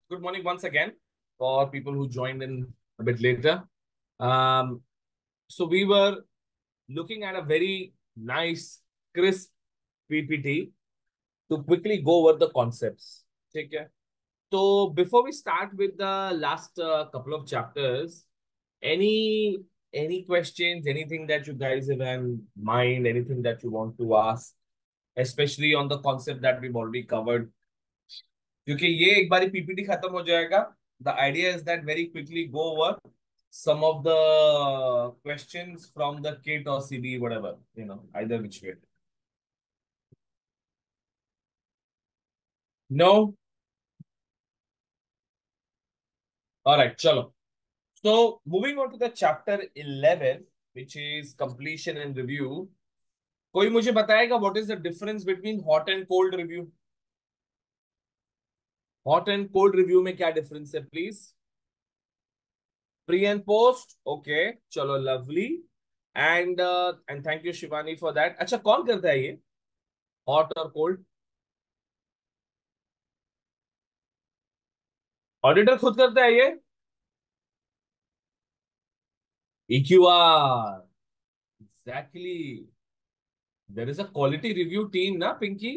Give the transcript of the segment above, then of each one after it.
good morning once again for people who joined in a bit later. Um, so we were looking at a very nice, crisp PPT to quickly go over the concepts. ठीक है? So before we start with the last couple of chapters, any any questions, anything that you guys have in mind, anything that you want to ask, especially on the concept that we've already covered. क्योंकि ये एक बारी PPT खत्म हो जाएगा. The idea is that very quickly go over some of the questions from the kit or CB, whatever, either which way. No? All right, chalo. So, moving on to the chapter 11, which is completion and review. कोई मुझे बताएगा what is the difference between hot and cold review? Hot and cold review में क्या difference है, please? Pre and post, okay, chalo, lovely. And thank you Shivani for that. अच्छा, कौन करता है ये हॉट और कोल्ड? ऑडिटर खुद करता है ये? EQR, exactly. There is a quality review team ना पिंकी.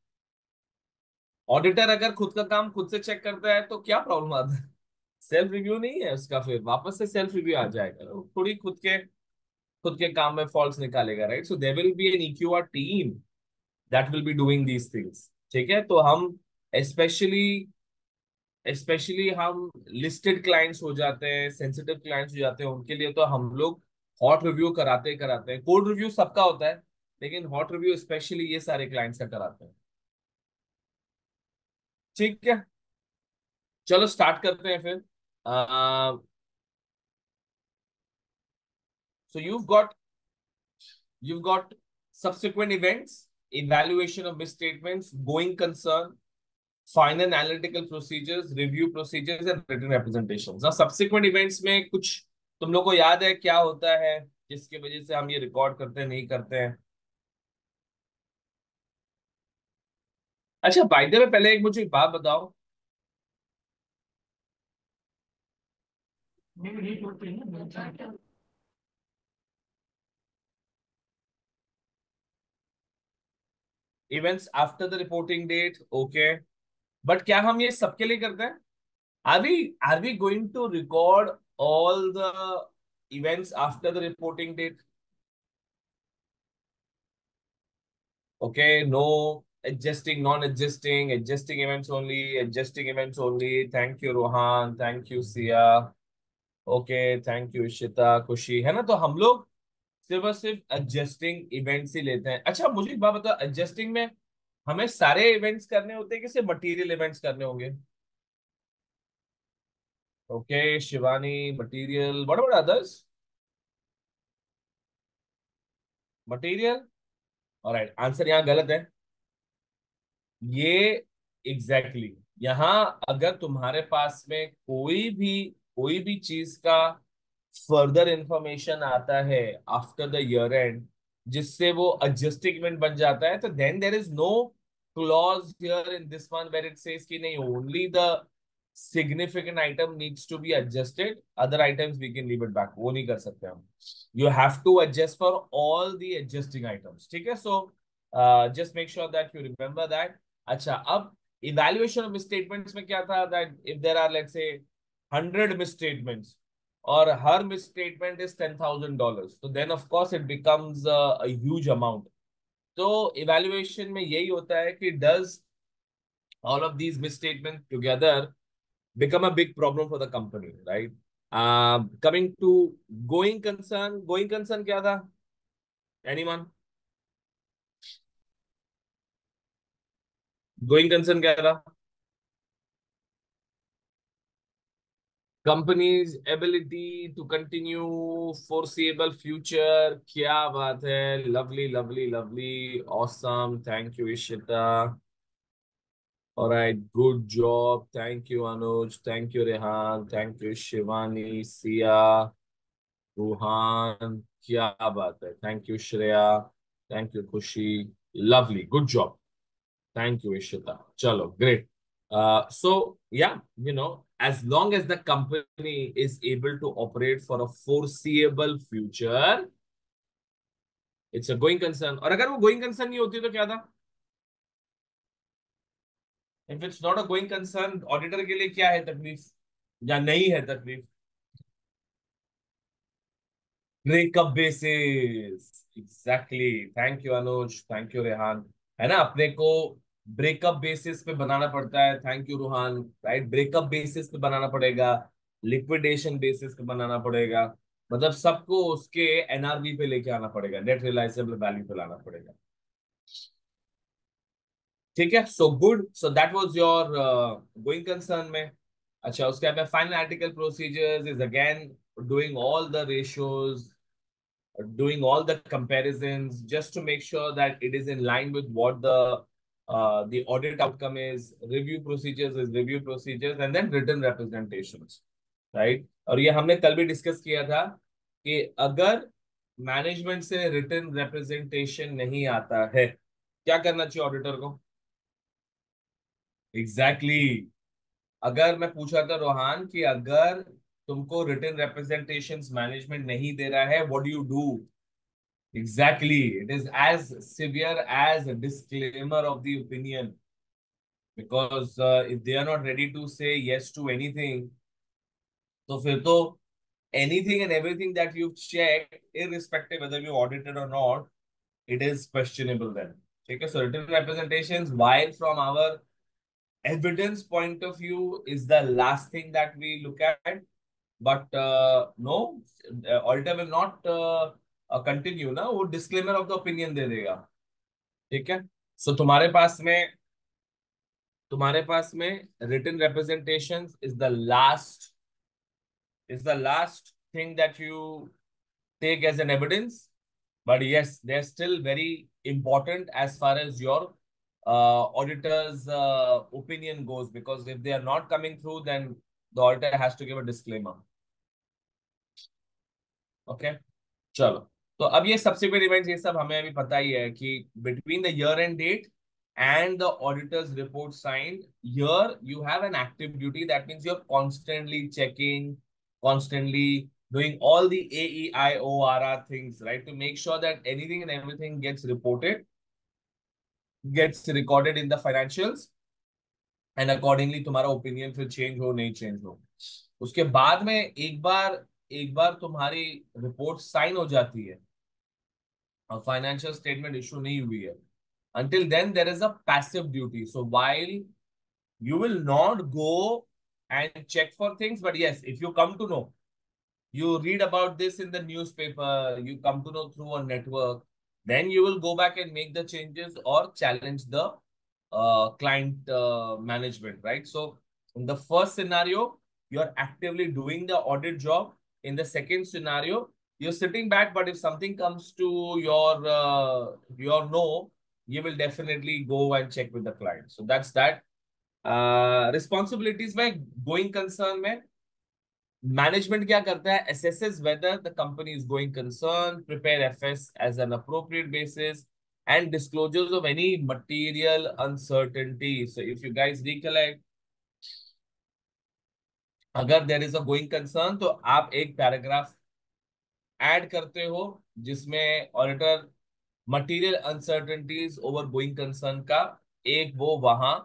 ऑडिटर अगर खुद का काम खुद से चेक करता है तो क्या प्रॉब्लम आता है? सेल्फ रिव्यू नहीं है उसका, फिर वापस से सेल्फ रिव्यू आ जाएगा, वो थोड़ी खुद के काम में फॉल्ट्स निकालेगा, right? So there will be an EQR team that will be doing these things. ठीक है, तो हम स्पेशली स्पेशली हम लिस्टेड क्लाइंट्स हो जाते हैं, सेंसिटिव क्लाइंट्स हो जाते हैं, उनके लिए तो हम लोग हॉट रिव्यू कराते कराते हैं. कोल्ड रिव्यू सबका होता है, लेकिन हॉट रिव्यू स्पेशली ये सारे क्लाइंट्स का कराते हैं. ठीक है, चलो स्टार्ट करते हैं फिर. सो you've got subsequent events, evaluation of misstatements, going concern, final analytical procedures, review procedures and written representations. now subsequent events में कुछ तुम लोग को याद है क्या होता है जिसकी वजह से हम ये रिकॉर्ड करते हैं, नहीं करते हैं? अच्छा, बाय द वे पहले एक मुझे एक बात बताओ. Events after the reporting date, okay, but क्या हम ये सबके लिए करते हैं? Are we going to record all the events after the reporting date? Okay, no adjusting, non-adjusting, adjusting events only, adjusting events only. Thank you, Rohan. Thank you, Sia. Okay, thank you, Ishita, खुशी है ना. तो हम लोग सिर्फ और सिर्फ adjusting events ही लेते हैं. अच्छा, मुझे एक बात बताओ, एडजस्टिंग में हमें सारे इवेंट्स करने होते हैं कि सिर्फ मटेरियल इवेंट्स करने होंगे? Okay, Shivani, material, what about others? Material, alright. Answer यहाँ गलत है. ये एग्जैक्टली exactly. यहाँ अगर तुम्हारे पास में कोई भी चीज का फर्दर इंफॉर्मेशन आता है आफ्टर द ईयर एंड, जिससे वो एडजस्टमेंट बन जाता है, तो then there is no clause here in this one where it says कि नहीं, only the significant item needs to be adjusted, other items we can leave it back. वो नहीं कर सकते हम. You have to adjust for all the adjusting items. ठीक है, so just make sure that you remember that. अच्छा, अब evaluation of misstatements में क्या था, that if there are let's say 100 misstatements और हर मिसस्टेटमेंट इज $10,000, तो then of course it becomes a huge amount. तो इवैल्यूएशन में यही होता है कि does all of these misstatement together become a big problem for the company, right? Coming to going concern क्या था? Anyone? Going concern क्या था? Company's ability to continue foreseeable future. क्या बात है, lovely lovely lovely, awesome, thank you Ishita. All right, good job, thank you Anuj, thank you Rehan, thank you Shivani, Sia, Ruhaan, क्या बात है, thank you Shreya, thank you Khushi, lovely, good job, thank you Ishita. चलो, great. So yeah, as long as the company is able to operate for a foreseeable future, it's a going concern. और अगर वो going concern नहीं होती तो क्या था? If it's not a going concern, auditor के लिए क्या है तकलीफ या नहीं है तकलीफ? Breakup basis, exactly. Thank you Anuj, thank you Rehan. है ना, अपने को ब्रेकअप बेसिस पे बनाना पड़ता है। Thank you Ruhaan. Right, breakup basis पे बनाना पड़ेगा, लिक्विडेशन बेसिस पे बनाना पड़ेगा। मतलब सबको उसके एनआरवी पे लेके आना पड़ेगा, नेट रियलाइजेबल वैल्यू पे लाना पड़ेगा। ठीक है, so good. So that was your going concern में। अच्छा, उसके बाद final article procedures is again doing all the ratios, doing all the comparisons just to make sure that it is in line with what the audit outcome is. Review procedures is review procedures, and then written representations, right? और ये हमने कल भी discuss किया था कि अगर management से रिटन रिप्रेजेंटेशन नहीं आता है, क्या करना चाहिए ऑडिटर को? Exactly exactly. अगर मैं पूछा था रोहान कि अगर तुमको रिटन रिप्रेजेंटेशंस मैनेजमेंट नहीं दे रहा है, what do you do? Exactly. It is as severe as a disclaimer of the opinion. Because if they are not ready to say yes to anything, तो फिर तो anything and everything that you've checked, irrespective whether you audited or not, it is questionable then. Okay, so written representations, while from our evidence point of view, is the last thing that we look at. But no, auditor will not continue ना, वो disclaimer of the opinion दे देगा। ठीक है, सो तुम्हारे पास में written representation is the last thing that you take as an evidence, but yes, they're still very important as far as your auditor's opinion goes, because if they are not coming through, then the auditor has to give a disclaimer. Okay, चलो। तो अब ये subsequent events ये सब हमें अभी पता ही है कि between the year end date and the auditor's report signed, here you have an active duty. That means you're constantly checking, constantly doing all the AEIORR things, right? To make sure that anything and everything gets reported, gets recorded in the financials, and accordingly तुम्हारा opinion फिर change हो नहीं change हो। उसके बाद में एक बार तुम्हारी रिपोर्ट साइन हो जाती है और फाइनेंशियल स्टेटमेंट इशू नहीं हुई है, until then there is a passive duty. So while you will not go and check for things, but yes, if you come to know, you read about this in the newspaper, you come to know through a network, then you will go back and make the changes or challenge the client management, right? So in the first scenario, you're actively doing the audit job. In the second scenario, you're sitting back, but if something comes to your no, you will definitely go and check with the client. So that's that. Responsibilities में going concern में management क्या करता है? assesses whether the company is going concern, prepare FS as an appropriate basis, and disclosures of any material uncertainty. So if you guys recollect, अगर there is a going concern तो आप एक paragraph add करते हो जिसमें auditor material uncertainties over going concern का एक वो वहां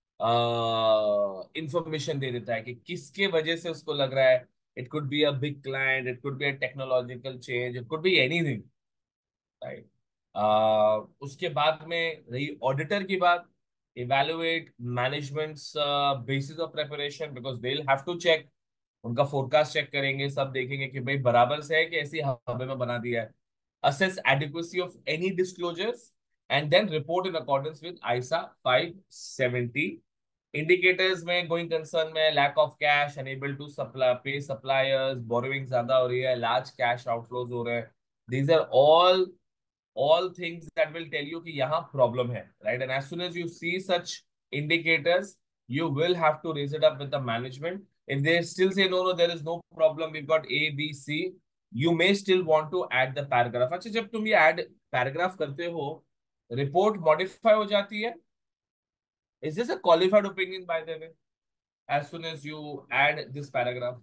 इंफॉर्मेशन दे देता है कि किसके वजह से उसको लग रहा है। It could be a big client, it could be a technological change, it could be anything, right. उसके बाद में रही ऑडिटर की बात, evaluate management's basis of preparation, because they will have to check, उनका फोरकास्ट चेक करेंगे, सब देखेंगे कि भाई बराबर से है कि ऐसी हवा में बना दिया है। Assess adequacy of any disclosures and then report in accordance with ISA 570. Indicators में going concern में lack of cash, unable to supply pay suppliers, borrowing ज्यादा हो रही है, large cash outflows हो रहे हैं। These are all things that will tell you कि यहाँ problem है, right? And as soon as you see such indicators, you will have to raise it up with the management. If they still say no, there is no problem, we've got A, B, C, you may still want to add the paragraph. अच्छा, जब तुम ये add paragraph करते हो, report modify हो जाती है? Is this a qualified opinion, by the way? As soon as you add this paragraph.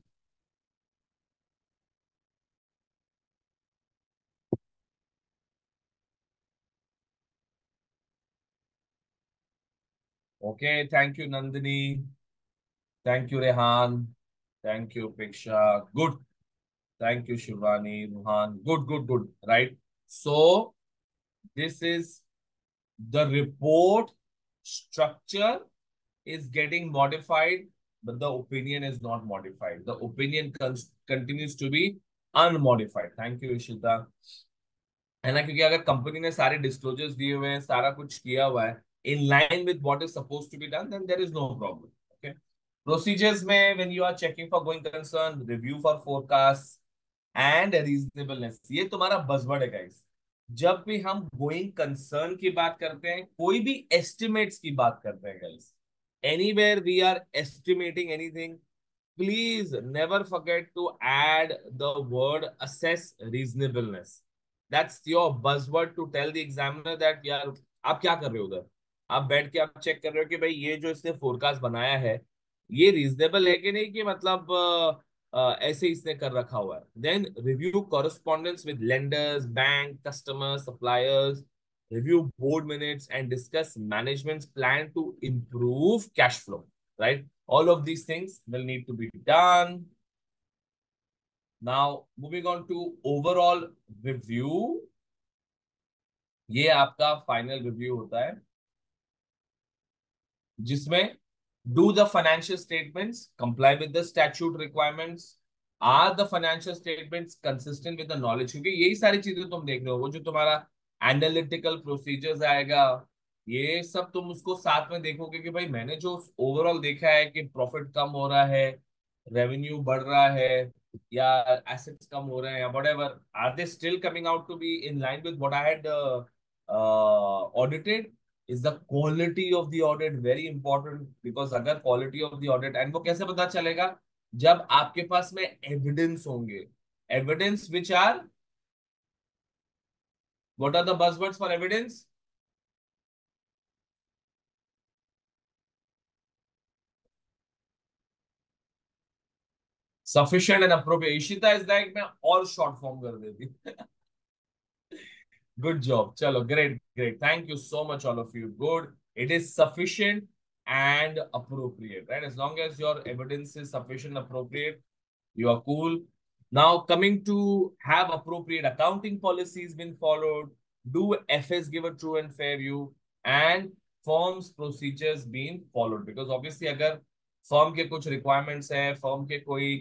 Okay, thank you, Nandini. Thank you, Rehan. Thank you, Piksha. Good. Thank you, Shivani, Ruhan. Good, good, good. Right. So this is the report structure is getting modified, but the opinion is not modified. The opinion continues to be unmodified. Thank you, Ishita. है ना, क्योंकि अगर company ने सारे disclosures दिए हुए हैं, सारा कुछ किया हुआ है in line with what is suppose to be done, then there is no problem. Okay. Procedures में when you are checking for going concern, review for forecast and reasonableness, ये तुम्हारा बजवर्ड है गाइस. जब भी हम गोइंग कंसर्न की बात करते हैं, कोई भी एस्टिमेट्स की बात करते हैं guys, anywhere we are estimating anything, please never forget to add the word assess reasonableness. That's your buzzword to tell the examiner that यार आप क्या कर रहे हो उधर. आप बैठ के आप चेक कर रहे हो कि भाई ये जो इसने फोरकास्ट बनाया है ये रीजनेबल है कि नहीं, कि मतलब ऐसे इसने कर रखा हुआ है. Then review correspondence with lenders, bank, customers, suppliers, review board minutes and discuss management's plan to improve cash flow, right? All of these things will need to be done. Now, moving on to overall review. ये आपका final review होता है जिसमें do the financial statements comply with the statute requirements, are the financial statements consistent with the knowledge, क्योंकि यही सारी चीजें तुम देख रहे हो. वो जो तुम्हारा एनालिटिकल प्रोसीजर्स आएगा, ये सब तुम उसको साथ में देखोगे कि भाई मैंने जो ओवरऑल देखा है कि प्रॉफिट कम हो रहा है, रेवेन्यू बढ़ रहा है, या एसेट्स कम हो रहे हैं, या whatever, are they still coming out to be in line with what I had audited. is the quality of the audit very important, because अगर quality of the audit, and वो कैसे पता चलेगा, जब आपके पास में evidence होंगे. Evidence which are, what are the buzzwords for evidence? Sufficient and appropriate. Ishita is like, मैं और short form कर देती. Good job. Chalo, great, great. Thank you so much, all of you. Good. It is sufficient and appropriate, right? As long as your evidence is sufficient, appropriate, you are cool. Now, coming to have appropriate accounting policies been followed, do FS give a true and fair view, and firms procedures being followed. Because obviously, अगर firm के कुछ requirements है, firm के कोई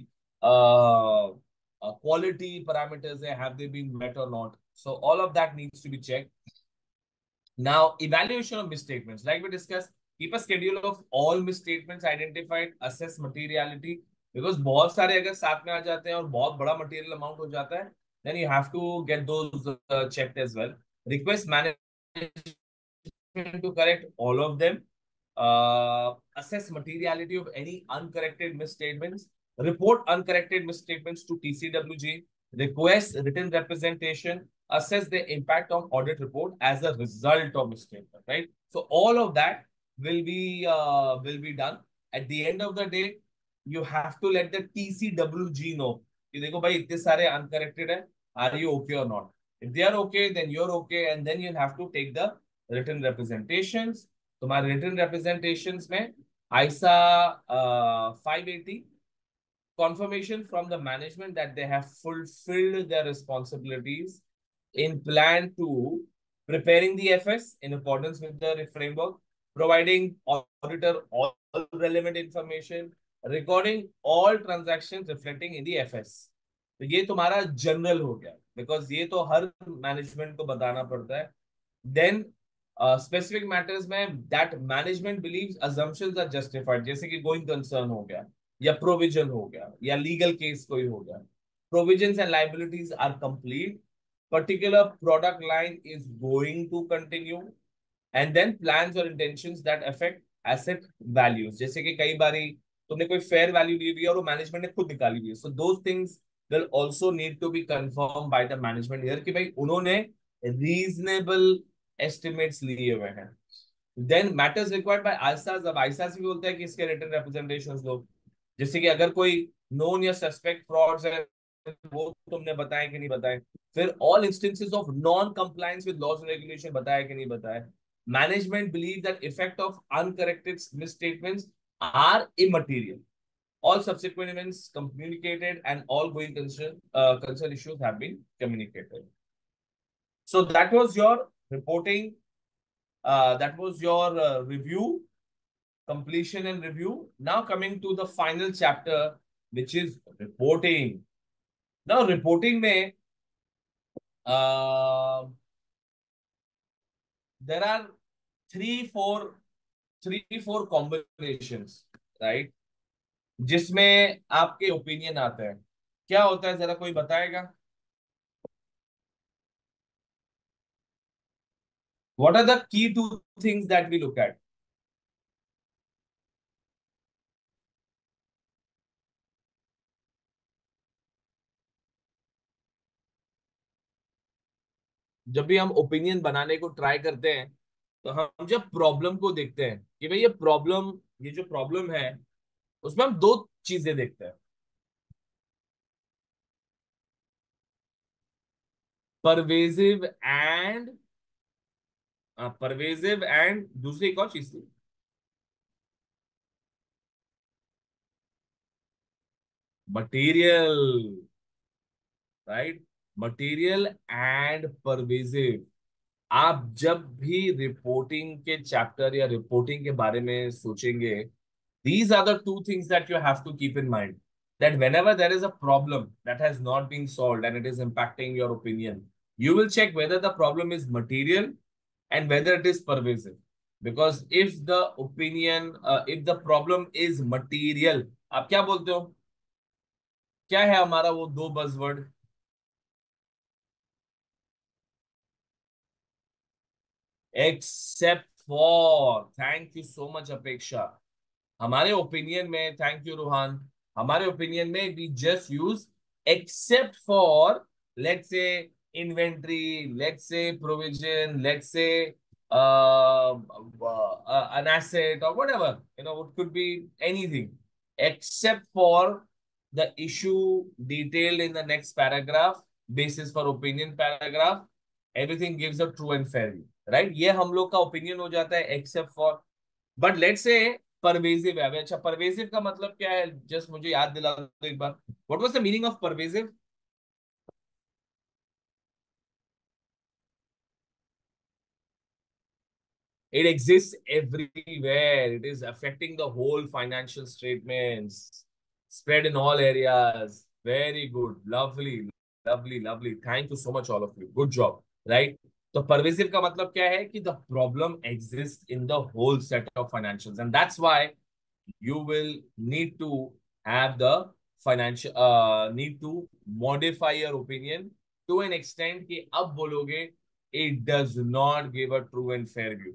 quality parameters है, have they been met or not? So all of that needs to be checked. Now, evaluation of misstatements. Like we discussed, keep a schedule of all misstatements identified, assess materiality. Because बहुत सारे अगर साथ में आ जाते हैं और बहुत बड़ा material amount हो जाता है, then you have to get those checked as well. Request management to correct all of them. Assess materiality of any uncorrected misstatements. Report uncorrected misstatements to TCWG. Request written representation. Assess the impact on audit report as a result of misstatement. Right. So all of that will be done. At the end of the day, you have to let the TCWG know कि देखो भाई इतने सारे uncorrected है. Are you okay or not? If they are okay, then you're okay, and then you'll have to take the written representations. तुम्हारे written representations में ISA 580, confirmation from the management that they have fulfilled their responsibilities in plan to preparing the FS in accordance with the framework, providing auditor all relevant information, recording all transactions reflecting in the FS. तो ये तुम्हारा general हो गया, because ये तो हर management को बताना पड़ता है. देन स्पेसिफिक मैटर्स में that management believes assumptions are justified, जैसे कि गोइंग कंसर्न हो गया, या प्रोविजन हो गया, या लीगल केस कोई हो गया, provisions and liabilities are complete, particular product line is going to continue, and then plans or intentions that affect asset values. जैसे कि कई बारी तुमने कोई फेयर वैल्यू ली हुई है और वो मैनेजमेंट ने खुद निकाली हुई है, so those things will also need to be confirmed by the management here कि भाई उन्होंने reasonable estimates लिए हुए हैं. Then matters required by ISAs, अब आईसास भी बोलता है कि इसके रिटन रिप्रेजेंटेशन दो। जैसे कि अगर कोई नोन या सस्पेक्ट फ्रॉड्स है, वो तुमने बताया कि नहीं बताए। फिर all instances of non compliance with laws and regulation, बताया कि नहीं बताया। Management believe that effect of uncorrected misstatements are immaterial, all subsequent events communicated and all going concern issues have been communicated. So that was your reporting, that was your review, completion and review. Now coming to the final chapter, which is reporting. Now reporting में uh, there are three four three four combinations, right, जिसमें आपके opinion आते हैं। क्या होता है जरा कोई बताएगा? What are the key two things that we look at? जब भी हम ओपिनियन बनाने को ट्राई करते हैं, तो हम जब प्रॉब्लम को देखते हैं कि भाई ये जो प्रॉब्लम है, उसमें हम दो चीजें देखते हैं। परवेजिव एंड परवेजिव एंड दूसरी एक और चीज थी। Material, right. Material and pervasive. आप जब भी रिपोर्टिंग के चैप्टर या रिपोर्टिंग के बारे में सोचेंगे, these are the two things that you have to keep in mind. That whenever there is a problem that has not been solved and it is impacting your opinion, you will check whether the problem is material and whether it is pervasive. Because if the problem is material, आप क्या बोलते हो? क्या है हमारा वो दो buzzword? Except for, thank you so much Apeksha. हमारे ओपिनियन में, थैंक यू रूहान, हमारे ओपिनियन में we just use except for, let's say inventory, let's say provision, let's say an asset or whatever, it could be anything except for the issue detailed in the next paragraph, basis for opinion paragraph, everything gives a true and fair view, right? ये हम लोग का opinion हो जाता है except for. But let's say pervasive है। अबे अच्छा, परवेजिव का मतलब क्या है? जस्ट मुझे याद दिला दो एक बार, what was the meaning of pervasive? It exists everywhere. It is affecting the whole financial statements, spread in all areas. Very good. Lovely, lovely, lovely. Thank you so much, all of you. Good job. Right? तो pervasive का मतलब क्या है कि the problem exists in the whole set of financials, and that's why you will need to have the financial need to modify your opinion to an extent कि अब बोलोगे it does not give a true and fair view,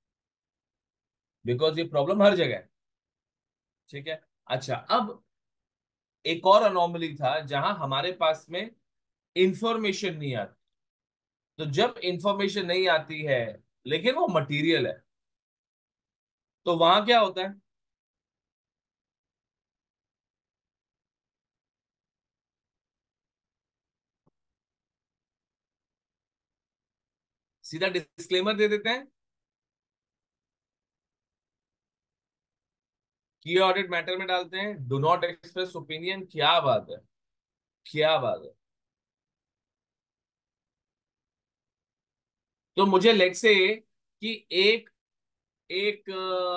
because ये problem हर जगह है। ठीक है। अच्छा, अब एक और अनोमली था जहां हमारे पास में इंफॉर्मेशन नहीं आती। तो जब इंफॉर्मेशन नहीं आती है लेकिन वो मटेरियल है, तो वहां क्या होता है? सीधा डिस्क्लेमर दे देते हैं कि ऑडिट मैटर में डालते हैं डू नॉट एक्सप्रेस ओपिनियन। क्या बात है, क्या बात है। तो मुझे लेट से कि एक एक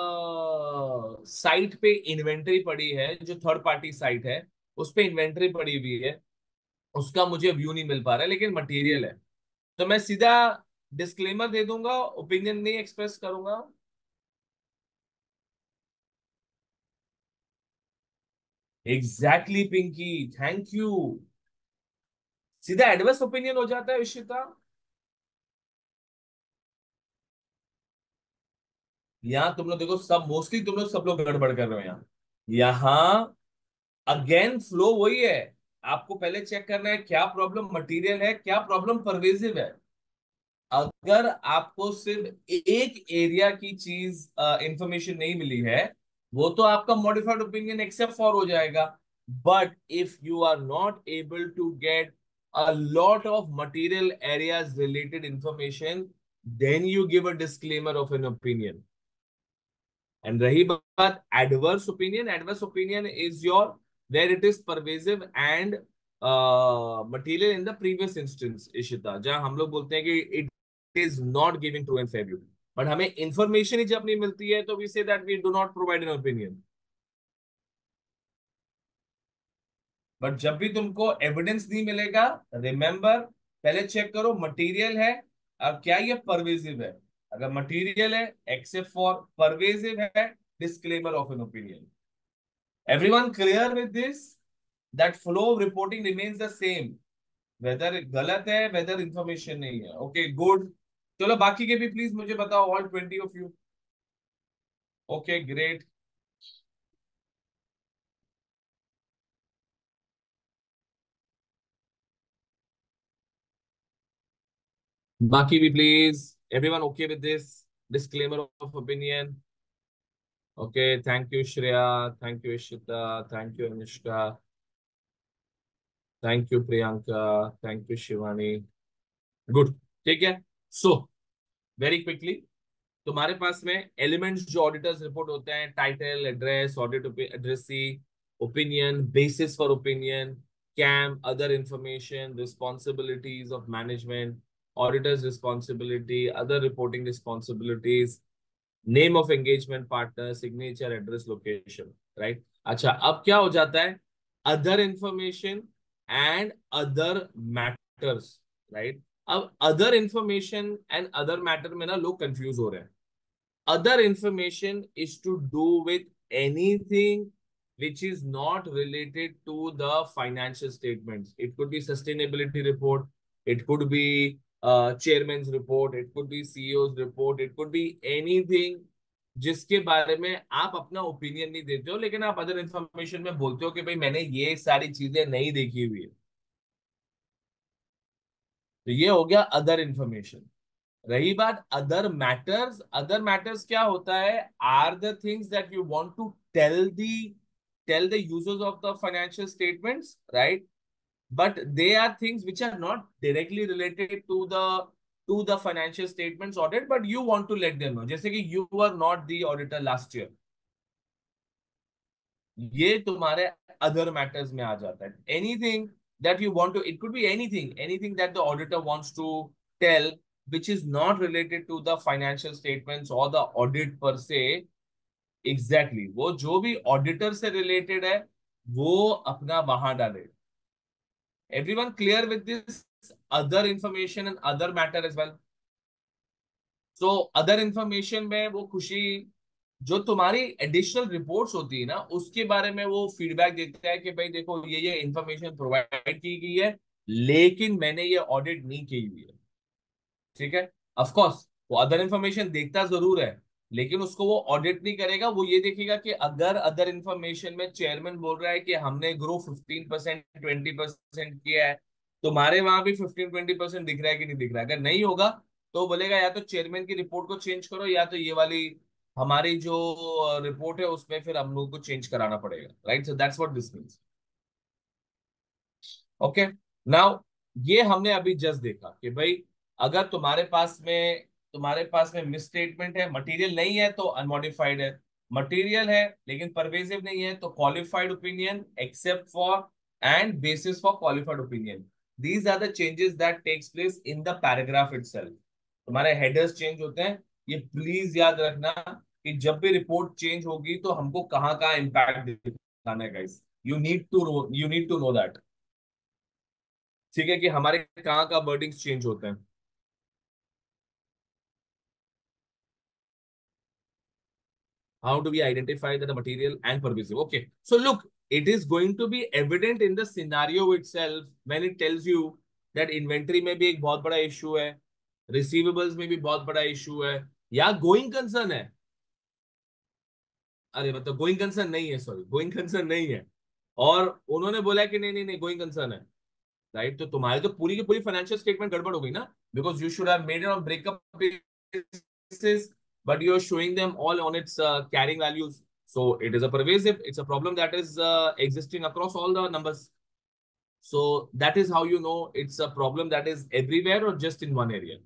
साइट पे इन्वेंट्री पड़ी है, जो थर्ड पार्टी साइट है, उस पे इन्वेंट्री पड़ी हुई है, उसका मुझे व्यू नहीं मिल पा रहा है लेकिन मटेरियल है। तो मैं सीधा डिस्क्लेमर दे दूंगा, ओपिनियन नहीं एक्सप्रेस करूंगा। Exactly Pinky, thank you. सीधा एडवर्स ओपिनियन हो जाता है इशिता। यहाँ तुम लोग देखो, सब मोस्टली तुम लोग सब लोग गड़बड़ कर रहे हो यहाँ। यहाँ अगेन फ्लो वही है। आपको पहले चेक करना है क्या प्रॉब्लम मटेरियल है, क्या प्रॉब्लम परवेजिव है। अगर आपको सिर्फ एक एरिया की चीज इंफॉर्मेशन नहीं मिली है, वो तो आपका मॉडिफाइड ओपिनियन एक्सेप्ट फॉर हो जाएगा। But if you are not able to get a lot of material areas related information, then you give a disclaimer of an opinion. And रही बात adverse opinion, adverse opinion is your where it is pervasive and material in the previous instance Ishita, जहां हम लोग बोलते हैं कि it is not giving true and fair view. But हमें information ही जब नहीं मिलती है तो we say that we do not provide an opinion. But जब भी तुमको एविडेंस नहीं मिलेगा, रिमेंबर, पहले चेक करो मटेरियल है और क्या ये परवेसिव है। अगर मटेरियल है एक्सेप्ट फॉर, परवेसिव है disclaimer of an opinion. Everyone clear with this, that flow of reporting remains the same, whether गलत है वेदर इंफॉर्मेशन नहीं है। Okay good. चलो बाकी के भी प्लीज मुझे बताओ, all 20 of you. Okay great. बाकी भी please, everyone okay with this disclaimer of opinion? Okay, thank you Shreya, thank you Ishita, thank you Anushka, thank you Priyanka, thank you Shivani. Good. ठीक है। सो वेरी क्विकली, तुम्हारे पास में एलिमेंट्स जो ऑडिटर्स रिपोर्ट होते हैं, title, address, audit addressee, opinion, basis for opinion, KAM, other information, responsibilities of management, auditor's responsibility, other reporting responsibilities, name of engagement partner, signature, address, location. Right. अच्छा, अब क्या हो जाता है, other information and other matters. Right. अब other information and other matter में ना लोग कंफ्यूज हो रहे हैं। Other information is to do with anything which is not related to the financial statements. It could be sustainability report, it could be chairman's report, it could be CEO's report, it could be anything जिसके बारे में आप अपना opinion नहीं देते हो, लेकिन आप अदर इंफॉर्मेशन में बोलते हो कि भाई मैंने ये सारी चीजें नहीं देखी हुई है। तो ये हो गया अदर इंफॉर्मेशन। रही बात अदर मैटर्स, अदर मैटर्स क्या होता है, are the things that you want to tell the users of the financial statements, right? But they are things which are not directly related to the financial statements audit, but you want to let them know, जैसे कि you are not the auditor last year, ये तुम्हारे other matters में आ जाता है। Anything that you want to, it could be anything, anything that the auditor wants to tell which is not related to the financial statements or the audit per se, exactly वो जो भी auditor से related है वो अपना वहां डाले। Everyone clear with this other information and other matter as well? So other information में वो खुशी, जो तुम्हारी एडिशनल रिपोर्ट्स होती है ना, उसके बारे में वो फीडबैक देता है कि भाई देखो ये इंफॉर्मेशन प्रोवाइड की गई है, लेकिन मैंने ये ऑडिट नहीं की हुई है। ठीक है। ऑफ कोर्स वो अदर इंफॉर्मेशन देखता जरूर है, लेकिन उसको वो ऑडिट नहीं करेगा। वो ये देखेगा कि अगर अदर इंफॉर्मेशन में चेयरमैन बोल रहा है कि हमने ग्रो 15% 20% किया है, तुम्हारे वहां भी 15-20% दिख रहा है कि नहीं दिख रहा है? अगर नहीं होगा तो बोलेगा या तो चेयरमैन की रिपोर्ट को चेंज करो, या तो ये वाली हमारी जो रिपोर्ट है उसमें फिर हम लोग को चेंज कराना पड़ेगा। Right. So that's what this means. Okay. Now ये हमने अभी जस्ट देखा कि भाई अगर तुम्हारे पास में मिस स्टेटमेंट है, मटेरियल नहीं है तो अनमॉडिफाइड है, मटेरियल है लेकिन परवेसिव नहीं है तो qualified opinion except for and basis for qualified opinion. These are the changes that takes place in the paragraph itself. तुम्हारे हेडर्स चेंज होते हैं, ये प्लीज याद रखना कि जब भी रिपोर्ट चेंज होगी तो हमको कहाँ कहाँ इंपैक्ट दिखाना है guys. You need to know that. ठीक है, कि हमारे कहाँ का वर्डिंग्स चेंज होते हैं। How do we identify that the material and pervasive? Okay, so look, it is going to be evident in the scenario itself when it tells you that inventory में भी एक बहुत बड़ा इशू है, receivables में भी बहुत बड़ा इशू है, या गोइंग कंसर्न है। अरे मतलब गोइंग कंसर्न नहीं है, सॉरी गोइंग कंसर्न नहीं है, और उन्होंने बोला कि नहीं नहीं नहीं गोइंग कंसर्न है। राइट। तो तुम्हारी तो पूरी की पूरी फाइनेंशियल स्टेटमेंट गड़बड़ हो गई ना, because you should have made it on breakup basis, but you're showing them all on its carrying values. So it is a pervasive, it's a problem that is existing across all the numbers. So that is how you know it's a problem that is everywhere or just in one area.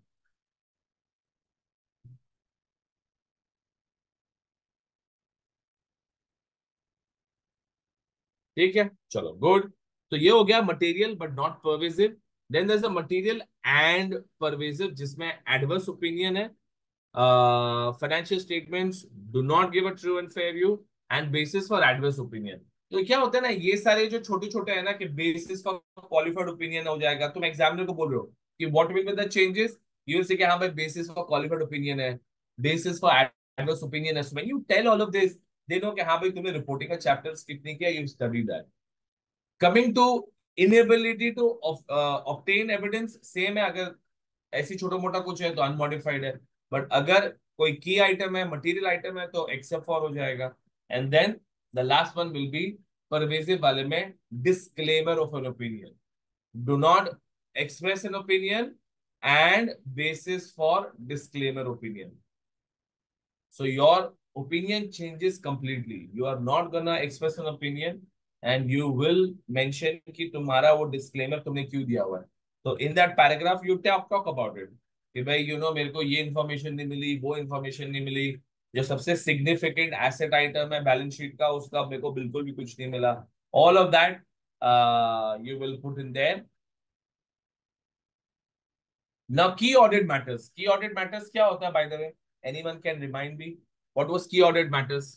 ठीक है, चलो good. तो ये हो गया material but not pervasive. Then there is a material and pervasive, जिसमें adverse opinion है, financial statements do not give a true and fair view and basis for adverse opinion। तो क्या होता है ना, ये सारे जो छोटे छोटे है ना, कि बेसिस फॉर क्वालिफाइड ओपिनियन हो जाएगा, तुम एग्जामिनर को बोल रहे हो कि what will be the changes, you will say कि हाँ भाई बेसिस फॉर क्वालिफाइड ओपिनियन है, बेसिस फॉर एडवर्स ओपिनियन है। So when you tell all of this, they know कि हाँ भाई तुमने रिपोर्टिंग का चैप्टर्स कितनी किया, you study that. Coming to inability to obtain evidence, same है। अगर ऐसी छोटा मोटा कुछ है तो अनमॉडिफाइड है, बट अगर कोई की आइटम है, मटेरियल आइटम है, तो एक्सेप्ट फॉर हो जाएगा। And then the last one will be pervasive वाले में, disclaimer of an opinion, do not express an opinion and basis for disclaimer opinion. So your opinion changes completely. You are not gonna express an opinion and you will mention कि तुम्हारा वो disclaimer तुमने क्यों दिया हुआ है। तो in that paragraph you talk about it कि भाई मेरे को ये information नहीं मिली, वो information नहीं मिली, जो सबसे significant asset item है बैलेंस शीट का, उसका मेरे को बिल्कुल भी कुछ नहीं मिला। All of that you will put in there. Now key audit matters. Key audit matters क्या होता है, by the way? Anyone can remind me what was key audit matters?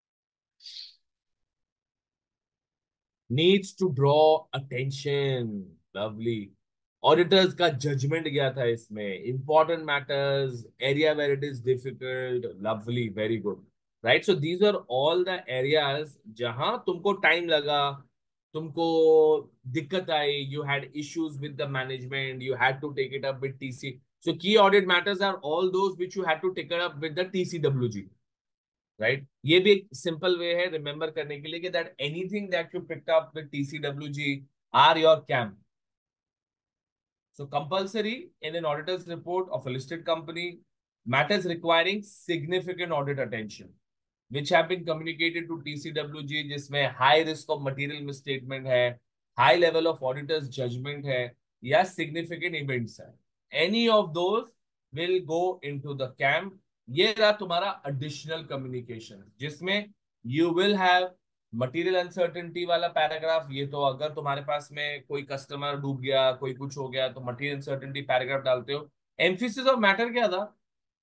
Needs to draw attention. Lovely. Auditors का judgment गया था इसमें. Important matters, area where it is difficult. Lovely, very good. Right? So these are all the areas जहां तुमको time लगा, तुमको दिक्कत आई, you had issues with the management, you had to take it up with TC. So key audit matters are all those which you had to take it up with the TCWG. राइट। ये भी एक simple way है remember करने के लिए कि that anything that you picked up with TCWG are your KAM. So compulsory in an auditor's report of a listed company, matters requiring significant audit attention, which have been communicated to TCWG, जिसमें high risk of material misstatement है, high level of auditor's judgment है, या significant events है, any of those will go into the camp। ये रहा तुम्हारा additional communication, जिसमें you will have material uncertainty वाला पैराग्राफ। ये तो अगर तुम्हारे पास में कोई कस्टमर डूब गया, कोई कुछ हो गया, तो मटेरियल अनसर्टेनिटी पैराग्राफ डालते हो। एम्फिसिस ऑफ मैटर क्या था?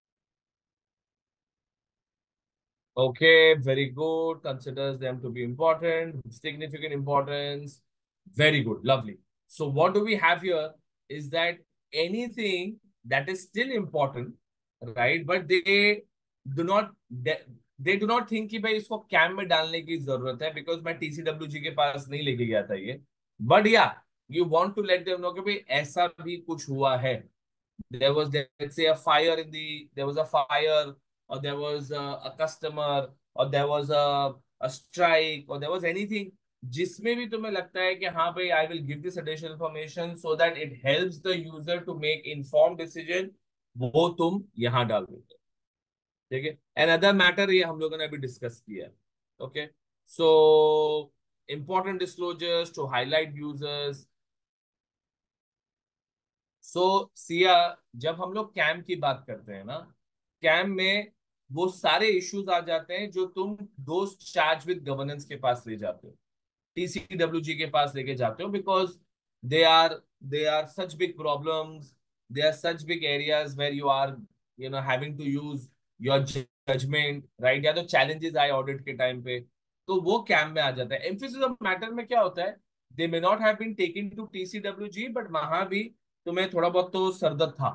Okay, very good. Considers them to be important, significant importance. Very good, lovely. So what do we have here is that anything that is still important, right? But do not they, they do not think कि भाई इसको cam में डालने की जरूरत है, because मैं TCWG के पास नहीं लेके गया था ये। But yeah, you want to let them know कि भाई ऐसा भी कुछ हुआ है। There was, let's say, a fire in the there was a fire, or there was a customer, or there was a strike, or there was anything जिसमें भी तुम्हें लगता है कि हाँ भाई I will give this additional information so that it helps the user to make informed decision, वो तुम यहाँ डाल देते हो। ठीक है। एंड अदर मैटर ये हम लोगों ने अभी डिस्कस किया है। Okay. So important disclosures to highlight users. Siya, जब हम लोग कैम की बात करते हैं ना, कैम में वो सारे इश्यूज आ जाते हैं जो तुम दोस्त चार्ज विद गवर्नेंस के पास ले जाते हो, टीसीडब्ल्यूजी के पास लेके जाते हो, because they are such big problems, they are such big areas where you are having to use your judgement, right? या तो चैलेंजेस आए ऑडिट के टाइम पे, तो वो कैम में आ जाता है। एम्फेसिस ऑफ मैटर में क्या होता है, they may not have been taken to TCWG, but वहां भी तुम्हें थोड़ा बहुत तो सरदर्द था।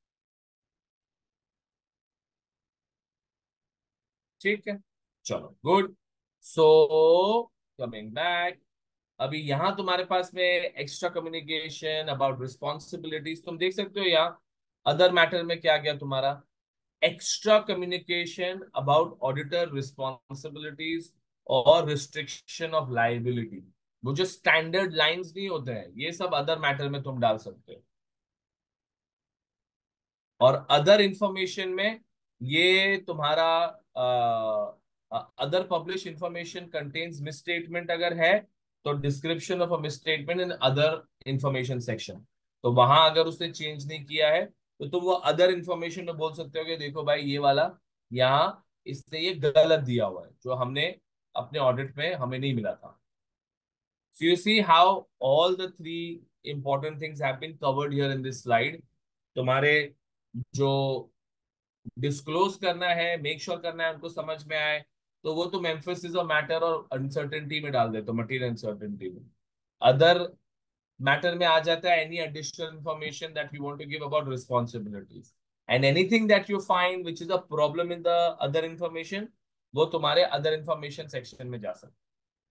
ठीक है, चलो गुड। सो कमिंग बैक, अभी यहां तुम्हारे पास में एक्स्ट्रा कम्युनिकेशन अबाउट रिस्पॉन्सिबिलिटीज तुम देख सकते हो। यहाँ अदर मैटर में क्या गया तुम्हारा, extra communication about auditor responsibilities और रिस्ट्रिक्शन ऑफ लाइबिलिटी। वो जो स्टैंडर्ड लाइंस नहीं होते हैं, ये सब अदर मैटर में तुम डाल सकते हो। और अदर इंफॉर्मेशन में ये तुम्हारा other publish information contains misstatement अगर है, तो description of a misstatement in other information section, तो वहां अगर उसने चेंज नहीं किया है तो तुम वो अदर इंफॉर्मेशन में बोल सकते हो कि देखो भाई ये वाला यहाँ इसने ये गलत दिया हुआ है, जो हमने अपने ऑडिट में हमें नहीं मिला था। So you see how all the three important things have been covered here in this slide. तुम्हारे जो डिस्क्लोज करना है, मेक श्योर करना है उनको समझ में आए, तो वो तुम एम्फोसिस और मैटर और अनसर्टेनिटी में डाल देते हो, मटीरियल अनसर्टेनिटी में। अदर मैटर में आ जाता है any additional information that you want to give about responsibilities, and anything that you find which is a problem in the other information, वो तुम्हारे अदर इंफॉर्मेशन सेक्शन में जा सकता है।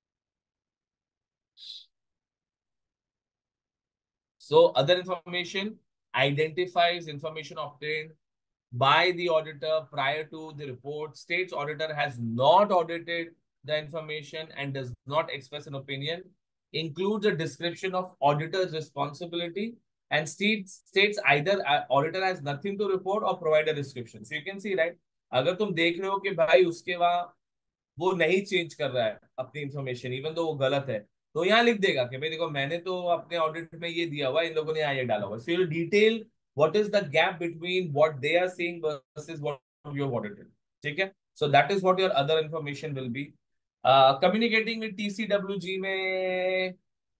So other information identifies information obtained by the auditor prior to the report, states auditor has not audited the information and does not express an opinion, includes a description of auditor's responsibility, and states either auditor has nothing to report or provide a description. So you can see, right? अगर तुम देख रहे हो कि भाई उसके वहां वो नहीं चेंज कर रहा है अपनी इंफॉर्मेशन, इवन तो वो गलत है, तो यहाँ लिख देगा कि भाई देखो मैंने तो अपने ऑडिट में ये दिया हुआ, इन लोगों ने यहाँ ये डाला हुआ। So you detail what is the gap between what they are saying versus what you have audited. ठीक है, so that is what your other information will be. Communicating with TCWG में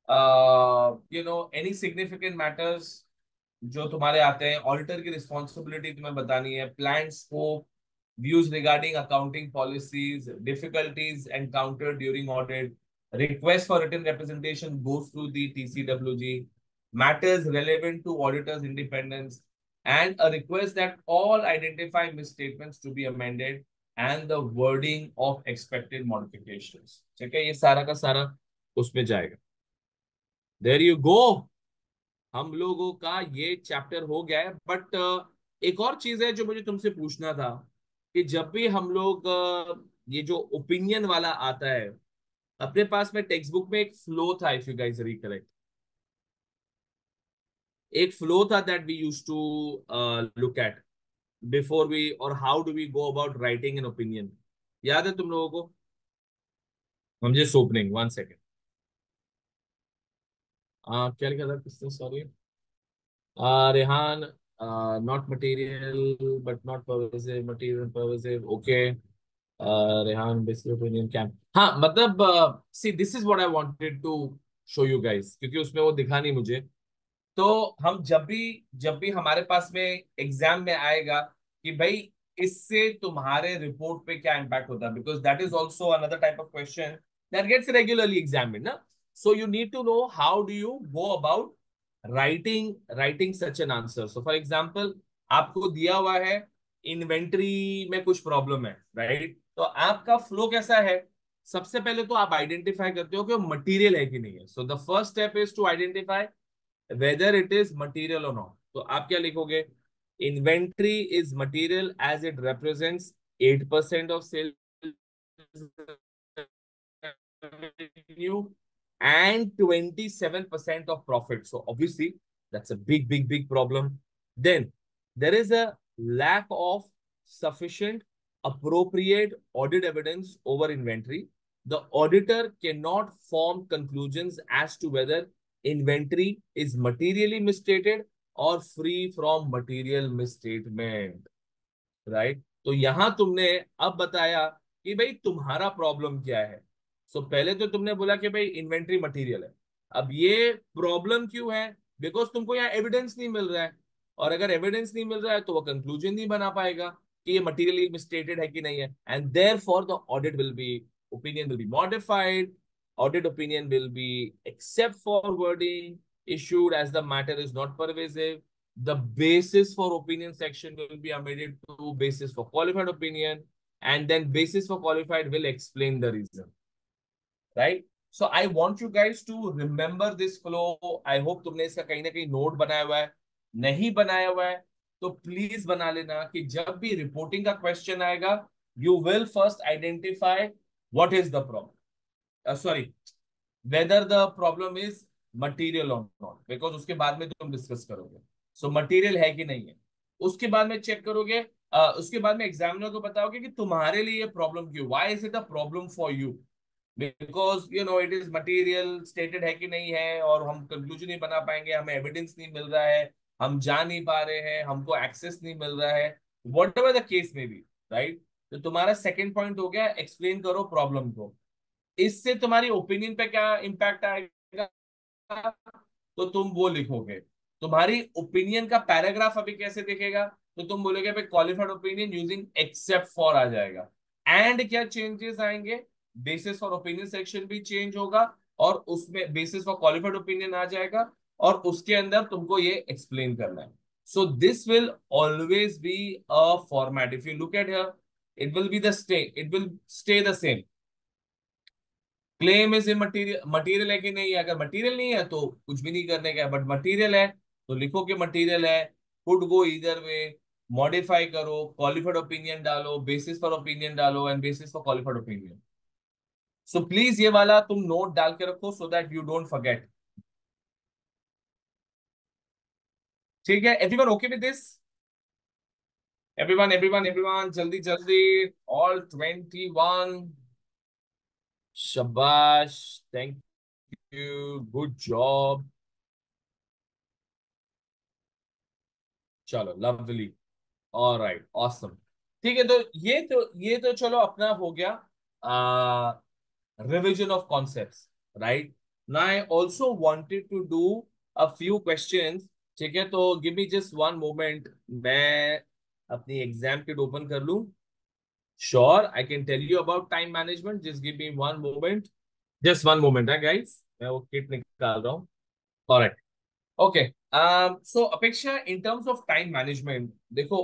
एनी सिग्निफिकेंट मैटर्स जो तुम्हारे आते हैं, auditor की responsibility तुम्हें बतानी है, plan scope, views regarding accounting policies, difficulties encountered during audit, request for written representation goes through the TCWG, matters relevant to auditor's independence, and a request that all identify misstatements to be amended and the wording of expected modifications। ठीक है, ये सारा का सारा उसमें जाएगा। There you go, हम लोगों का ये चैप्टर हो गया है। बट एक और चीज है जो मुझे तुमसे पूछना था, कि जब भी हम लोग ये जो ओपिनियन वाला आता है, अपने पास में टेक्स्ट बुक में एक फ्लो था, इफ यू गाइस रिकलेक्ट, एक फ्लो था that we used to look at before we, और how do we go about writing an opinion, याद है तुम लोगों को? हम जस्ट ओपनिंग वन सेकेंड, क्या लिखा था किसने, sorry, Rehan, not material but not pervasive, material pervasive, okay. Rehan basic opinion camp, हाँ मतलब see this is what I wanted to show you guys, क्योंकि उसमें वो दिखा नहीं मुझे। तो हम जब भी हमारे पास में एग्जाम में आएगा कि भाई इससे तुम्हारे रिपोर्ट पे क्या इम्पैक्ट होता है, because that is also another type of question that gets regularly examined ना। So you need to know how do you go about writing such an answer. So for example, आपको दिया हुआ है inventory में कुछ problem है, right? तो आपका फ्लो कैसा है? सबसे पहले तो आप आइडेंटिफाई करते हो कि मटेरियल है कि नहीं है। So the first step is to identify whether it is material or not। तो आप क्या लिखोगे? Inventory is material as it represents 8% of sales revenue and 27% of profit, so obviously that's a big problem। Then there is a lack of sufficient appropriate audit evidence over inventory, the auditor cannot form conclusions as to whether inventory is materially misstated or free from material misstatement, right? तो यहां तुमने अब बताया कि भाई तुम्हारा problem क्या है। सो पहले तो तुमने बोला कि भाई इन्वेंट्री मटेरियल है। अब ये प्रॉब्लम क्यों है? बिकॉज तुमको यहाँ एविडेंस नहीं मिल रहा है, और अगर एविडेंस नहीं मिल रहा है तो वो कंक्लूजन नहीं बना पाएगा कि ये मटीरियली मिसस्टेटेड है कि नहीं है, and therefore the audit will be, opinion will be modified, audit opinion will be except for wording issued as the matter is not pervasive, the basis for opinion section will be amended to basis for qualified opinion, and then basis for qualified will explain the reason, right? So I want you guys to remember this flow। I hope तुमने इसका कहीं ना कहीं note बनाया हुआ है, नहीं बनाया हुआ है तो प्लीज बना लेना, कि जब भी रिपोर्टिंग का क्वेश्चन आएगा you will first identify what is the problem, sorry, whether the problem is material और नॉट, बिकॉज उसके बाद में तुम डिस्कस करोगे सो मटेरियल है कि नहीं है। उसके बाद में चेक करोगे, उसके बाद में एग्जामिनर को बताओगे कि तुम्हारे लिए ये प्रॉब्लम क्यों, why is it a problem for you, because you know it is material stated है कि नहीं है, और हम कंक्लूजन नहीं बना पाएंगे, हमें एविडेंस नहीं मिल रहा है, हम जा नहीं पा रहे हैं, हमको एक्सेस नहीं मिल रहा है, वट एवर द केस में बी, राइट। तो तुम्हारा सेकेंड पॉइंट हो गया एक्सप्लेन करो प्रॉब्लम को। इससे तुम्हारी ओपिनियन पे क्या इम्पैक्ट आएगा, तो तुम वो लिखोगे। तुम्हारी ओपिनियन का पैराग्राफ अभी कैसे दिखेगा, तो तुम बोलोगे भाई qualified opinion using except for आ जाएगा। एंड क्या चेंजेस आएंगे, बेसिस फॉर ओपिनियन सेक्शन भी चेंज होगा, और उसमें बेसिस फॉर क्वालिफाइड ओपिनियन आ जाएगा, और उसके अंदर तुमको ये एक्सप्लेन करना है। So this will always be a format, if you look at here it will be the stay, it will stay the same. Claim is material, material है कि नहीं है, अगर मटीरियल नहीं है तो कुछ भी नहीं करने का है, बट मटीरियल है तो लिखो कि मटीरियल है, could go either way, modify करो, क्वालिफाइड ओपिनियन डालो, बेसिस फॉर ओपिनियन डालो, and basis for qualified opinion. So please ये वाला तुम नोट डाल के रखो so that you don't forget. ठीक है, everyone okay with this? Everyone everyone everyone, जल्दी जल्दी, ऑल 21, शाबाश, थैंक यू, गुड जॉब, चलो लवली, ऑलराइट ऑसम। ठीक है, तो ये तो चलो अपना हो गया revision of concepts, right. Now I also wanted to do a few questions. ठीक है, तो give me just one moment, मैं अपनी एग्जाम किट ओपन कर लूं। Sure I can tell you about time management, just give me one moment, just one moment है guys, मैं वो किट निकाल रहा हूँ। Alright, okay. So Apeksha, in terms of time management देखो,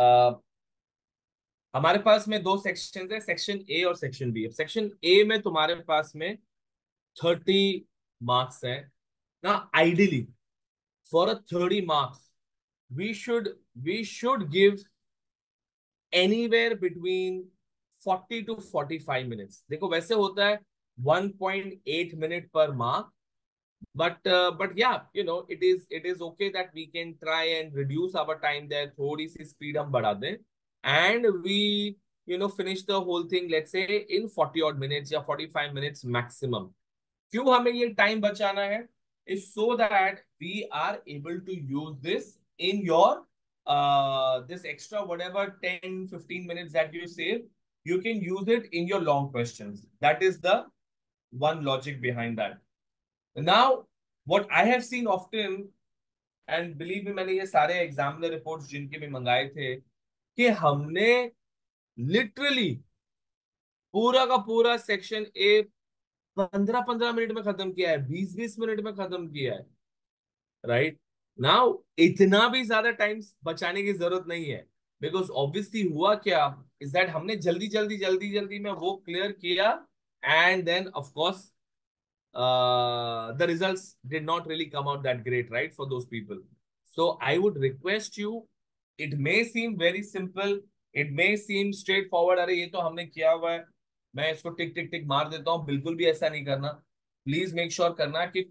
हमारे पास में दो सेक्शन है, सेक्शन ए और सेक्शन बी। सेक्शन ए में तुम्हारे पास में 30 मार्क्स है ना। Ideally for a 30 marks we should we should give anywhere between 40 to 45 minutes. देखो वैसे होता है 1.8 मिनट पर mark, but yeah, it is okay that we can try and reduce our time there, थोड़ी सी स्पीड हम बढ़ा दें, and we finish the whole thing, let's say in 40 odd minutes या 45 minutes maximum। क्यों हमें ये टाइम बचाना है, is so that we are able to use this in your this extra whatever 10-15 minutes that you save, you can use it in your long questions, that is the one logic behind that। Now, what I have seen often, and believe me, मैंने ये सारे examiner reports जिनके भी मंगाए थे, कि हमने literally पूरा का पूरा सेक्शन ए 15-15 मिनट में खत्म किया है, 20-20 मिनट में खत्म किया है, राइट। नाउ इतना भी ज्यादा टाइम बचाने की जरूरत नहीं है, बिकॉज ऑब्वियसली हुआ क्या इज दैट हमने जल्दी जल्दी जल्दी जल्दी में वो क्लियर किया, and then of course the results did not really come out that great, right, for those people. So I would request you, it may seem very simple, it may seem straightforward, अरे ये तो हमने किया हुआ है, मैं इसको टिक टिक टिक मार देता हूँ, बिल्कुल भी ऐसा नहीं करना। प्लीज मेक श्योर करना कि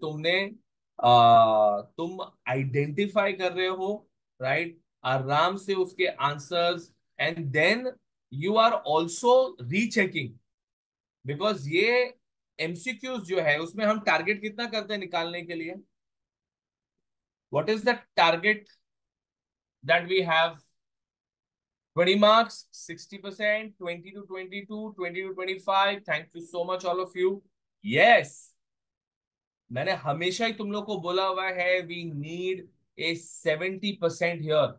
तुम आइडेंटिफाई कर रहे हो, राइट, आराम से उसके answers, and then you are also rechecking, because ये एमसीक्यूज जो है उसमें हम टारगेट कितना करते हैं निकालने के लिए, what is the target that we have, 20 marks, 60%, 20 to 22, 20 to 25, thank you so much all of you. Yes, मैंने हमेशा ही तुम लोग को बोला हुआ है, वी नीड ए 70% हियर।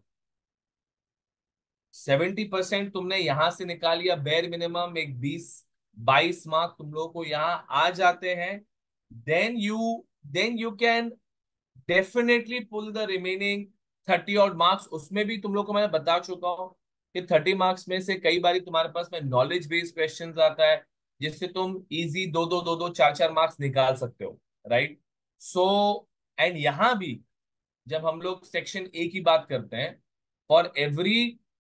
70% तुमने यहां से निकाल लिया, बेर मिनिमम एक 20-22 मार्क तुम लोगों को यहां आ जाते हैं, then you can definitely pull the remaining 30 odd marks. उसमें भी तुम लोग को मैंने बता चुका हूं कि 30 मार्क्स में से कई बार तुम्हारे पास में नॉलेज बेस्ड क्वेश्चंस आता है, जिससे तुम इजी दो दो दो दो चार चार मार्क्स निकाल सकते हो, राइट। सो एंड यहां भी जब हम लोग सेक्शन ए की बात करते हैं, for every,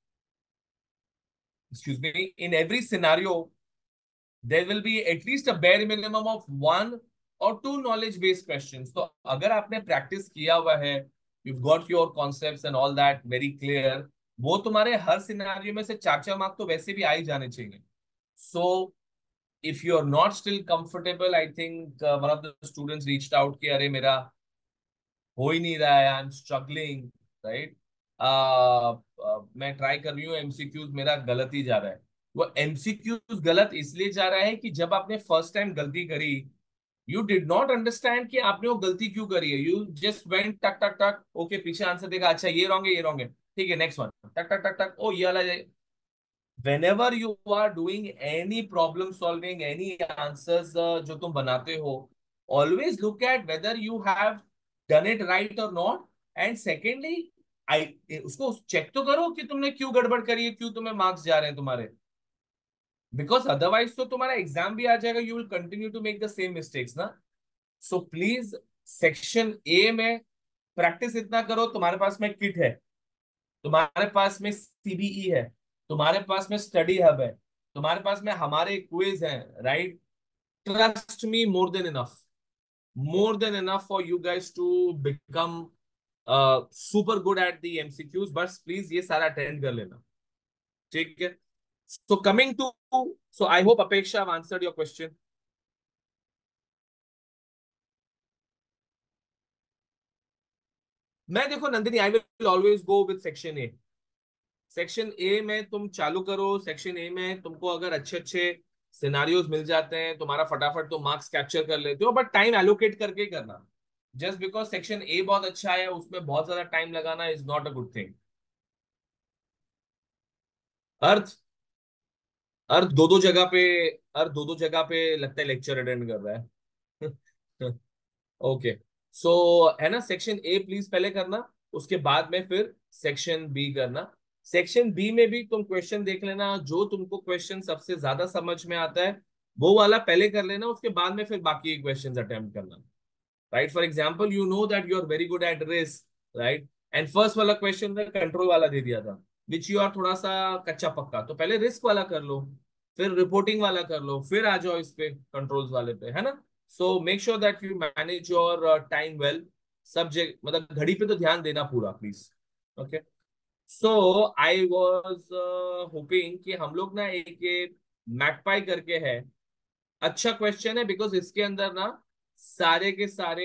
excuse me, in every scenario there will be at least a bare minimum of one और टू नॉलेज बेस्ड क्वेश्चंस। तो अगर आपने प्रैक्टिस किया हुआ है, you got your concepts and all that very clear, वो तुम्हारे हर scenario में से 4-4 मार्क तो वैसे भी आ ही जाने चाहिए। So if you are not still comfortable, I think one of the students reached out कि अरे मेरा हो ही नहीं रहा है, आई एम स्ट्रगलिंग, राइट। मैं ट्राई कर रही हूँ एमसीक्यूज, मेरा गलत ही जा रहा है। वो एमसीक्यूज गलत इसलिए जा रहा है कि जब आपने फर्स्ट टाइम गलती करी, यू डिड नॉट अंडरस्टैंड कि आपने वो गलती क्यों करी है। यू जस्ट वेंट टक टक टक, ओके पीछे आंसर देखा, अच्छा ये रॉन्ग है, ये रॉन्ग है, ठीक है नेक्स्ट वन, टक टक टक टक, ओ ये वाला। whenever you are doing any problem solving, any answers जो तुम बनाते हो, always look at whether you have done it right or not, and secondly I उसको चेक तो करो कि तुमने क्यों गड़बड़ करी है, क्यों तुम्हें मार्क्स जा रहे हैं तुम्हारे। बिकॉज अदरवाइज तो तुम्हारा एग्जाम भी आ जाएगा, you will continue to make the same mistakes ना। सो प्लीज सेक्शन ए में प्रैक्टिस इतना करो, तुम्हारे पास में किट है, तुम्हारे पास में सीबीई है, तुम्हारे पास में स्टडी हब है, तुम्हारे पास में हमारे क्विज हैं, right. Trust me, more than enough for you guys to become super good at the MCQs. बस प्लीज ये सारा अटेंड कर लेना, ठीक है। So coming to, so I hope Apeksha answered your question. मैं देखो Nandini, I will always go with section A. Section A में तुम चालू करो, सेक्शन ए में तुमको अगर अच्छे अच्छे सिनारियोज मिल जाते हैं, तुम्हारा फटाफट तुम मार्क्स कैप्चर कर लेते हो, बट टाइम एलोकेट करके करना। जस्ट बिकॉज सेक्शन ए बहुत अच्छा है, उसमें बहुत ज्यादा टाइम लगाना is not a good thing. अर्थ, अर्थ दो दो जगह पे, अर्थ दो दो जगह पे लगता है लेक्चर अटेंड कर रहा है। ओके, सो है ना, सेक्शन ए प्लीज पहले करना, उसके बाद में फिर सेक्शन बी करना। सेक्शन बी में भी तुम क्वेश्चन देख लेना, जो तुमको क्वेश्चन सबसे ज्यादा समझ में आता है वो वाला पहले कर लेना, उसके बाद में फिर बाकी क्वेश्चंस अटेम्प्ट करना। Right, for example you know that you are very good at risk, right, and first वाला क्वेश्चन में कंट्रोल वाला दे दिया था, विच यू आर थोड़ा सा कच्चा पक्का, तो पहले रिस्क वाला कर लो, फिर रिपोर्टिंग वाला कर लो, फिर आ जाओ इस पे कंट्रोल्स वाले पे, है ना। So make sure that you manage your time well. Subject मतलब घड़ी पे तो ध्यान देना पूरा please. Okay, so I was hoping कि हम लोग ना एक मैकपाई करके है, अच्छा क्वेश्चन है बिकॉज इसके अंदर ना सारे के सारे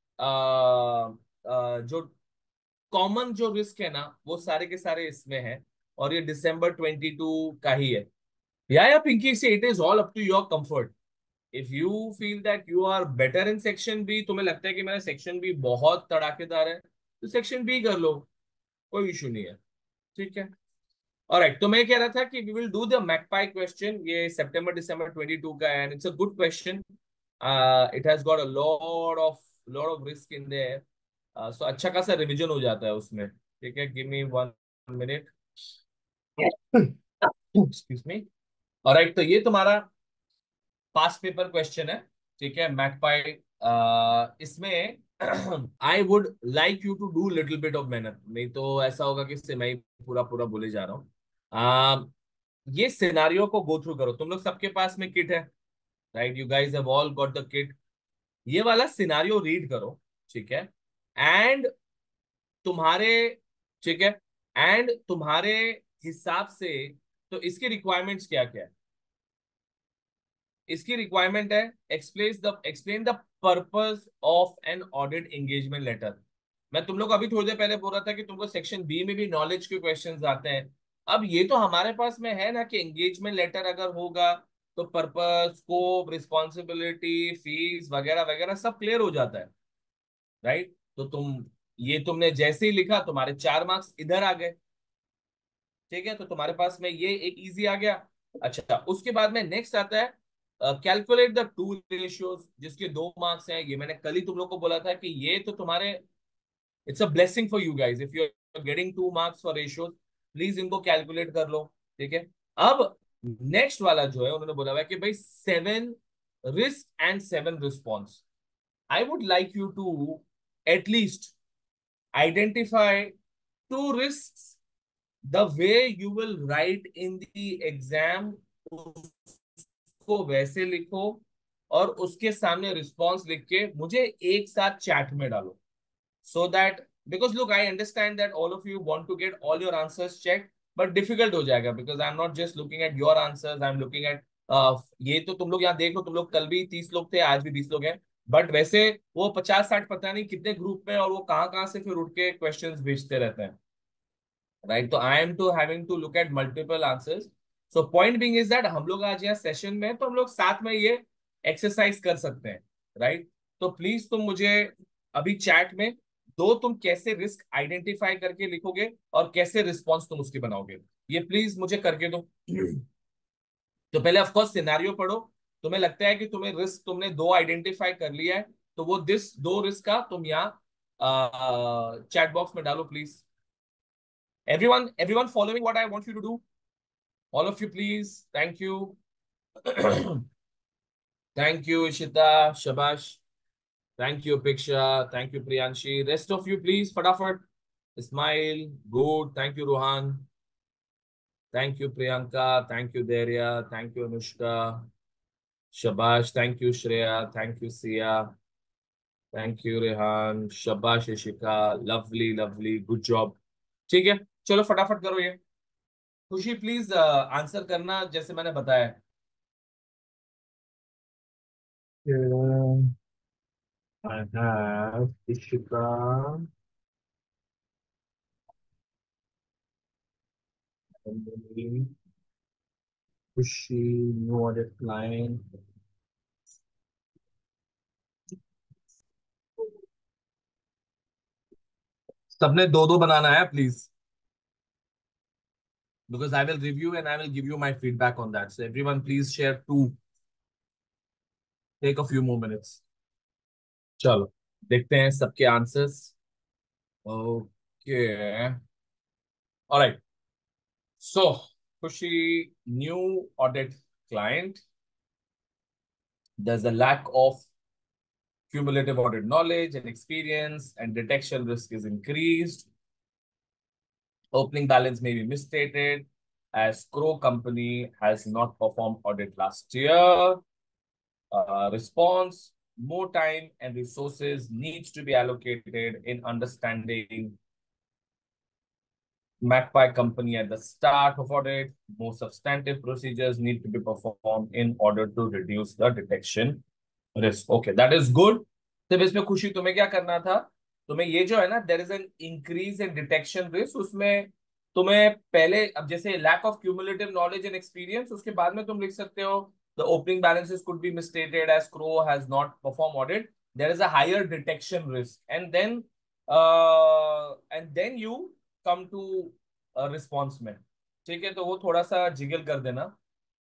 जो कॉमन जो रिस्क है ना वो सारे के सारे इसमें है, और ये December 22 का ही है। या पिंकी से it is all up to your comfort. If you feel that you are better in section B, तुम्हें लगता है कि मेरा सेक्शन बी बहुत तड़ाकेदार है, तो सेक्शन बी कर लो, कोई इशू नहीं है, ठीक है। ऑलराइट, तो मैं कह रहा था कि we will do the Magpie question, ये सितंबर दिसंबर 22 का है, and it's a good question. It has got a lot of risk in there, so अच्छा खासा रिवीजन हो जाता है उसमें, ठीक है। Give me 1 minute, excuse me. Alright, तो ये तुम्हारा पास्ट पेपर क्वेश्चन है, ठीक है, मैकपाई। इसमें I would like you to do little bit of मेहनत, नहीं तो ऐसा होगा कि इससे मैं ही पूरा पूरा बोले जा रहा हूँ। ये सिनारियो को गो थ्रू करो, तुम लोग सबके पास में किट है, right, you guys have all got the kit. ये वाला सिनारियो रीड करो, ठीक है, एंड तुम्हारे, ठीक है, एंड तुम्हारे हिसाब से तो इसकी रिक्वायरमेंट्स क्या क्या है। इसकी रिक्वायरमेंट है, explain the purpose of an audit engagement letter. मैं तुम लोग को अभी थोड़ी देर पहले बोल रहा था कि तुमको सेक्शन बी में भी नॉलेज के क्वेश्चंस आते हैं। अब ये तो हमारे पास में है ना कि एंगेजमेंट लेटर अगर होगा तो पर्पस, स्कोप, रिस्पॉन्सिबिलिटी, फीस वगैरह वगैरह सब क्लियर हो जाता है, राइट। तो ये तुमने जैसे ही लिखा तुम्हारे 4 मार्क्स इधर आ गए, ठीक है, तो तुम्हारे पास में ये एक इजी आ गया। अच्छा, उसके बाद में नेक्स्ट आता है कैलकुलेट द टू रेशियोज, जिसके 2 मार्क्स हैं। ये मैंने कल ही तुम लोग को बोला था कि ये तो तुम्हारे, it's a blessing for you guys if you are getting 2 marks for ratios, please इनको कैलकुलेट कर लो, ठीक है। अब नेक्स्ट वाला जो है उन्होंने बोला हुआ है कि भाई 7 risk and 7 response. I would like you to at least identify 2 risks, the way you will write in the exam उसको वैसे लिखो, और उसके सामने रिस्पॉन्स लिख के मुझे एक साथ चैट में डालो, so that because look, I understand that all of you want to get all your answers checked, but difficult हो जाएगा because I'm not just looking at your answers, I'm looking at ये तो तुम लोग यहाँ देख लो, तुम लोग कल भी 30 लोग थे, आज भी 20 लोग हैं, बट वैसे वो 50-60 पता नहीं कितने ग्रुप में, और वो कहाँ कहाँ से फिर उठ के क्वेश्चंस भेजते रहते हैं, राइट? तो I am to having to look at multiple answers. So point being is that हम लोग आज यहाँ सेशन में, तो हम लोग साथ में ये एक्सरसाइज कर सकते हैं, राइट? तो प्लीज तुम मुझे अभी चैट में दो, तुम कैसे रिस्क आइडेंटिफाई करके लिखोगे और कैसे रिस्पॉन्स तुम उसकी बनाओगे, ये प्लीज मुझे करके दो। तो पहले ऑफ कोर्स सिनेरियो पढ़ो। तुम्हें लगता है कि तुम्हें रिस्क तुमने दो आइडेंटिफाई कर लिया है, तो वो दिस दो रिस्क का तुम यहाँ चैट बॉक्स में डालो please. Everyone following what I want you to do? All of you, please. Thank you. Thank you, Ishita, Shabash. Thank you, Piksha. Thank you, Priyanshi. Rest of you, please. Fatafat. Ismail. Good. Thank you, Rohan. Thank you, Priyanka. Thank you, Daria. Thank you, Anushka. Shabash. Thank you, Shreya. Thank you, Sia. Thank you, Rehan. Shabash, Ishika. Lovely, lovely. Good job. ठीक है, चलो फटाफट करो ये। खुशी please answer करना जैसे मैंने बताया। Yeah, I have Ishika, Emily, Kushi, no other client. सबने दो दो बनाना है please, because I will review and I will give you my feedback on that. So everyone please share two. Take a few more minutes. चलो देखते हैं सबके answers. Okay, alright. So Khushi, new audit client, there's a lack of cumulative audit knowledge and experience, and detection risk is increased. Opening balance may be misstated, as Crow Company has not performed audit last year. Response: more time and resources needs to be allocated in understanding Magpie Company at the start of audit. More substantive procedures need to be performed in order to reduce the detection risk. Okay, that is good. तब इसमें खुशी तुम्हें क्या करना था, तुम्हें ये जो है ना, there is an increase in detection risk, उसमें तुम्हें पहले, अब जैसे lack of cumulative knowledge and experience, उसके बाद में तुम लिख सकते हो the opening balances could be misstated as Crow has not perform audit, there is a higher detection risk, and then you come to response में। ठीक है, तो वो थोड़ा सा जिगल कर देना।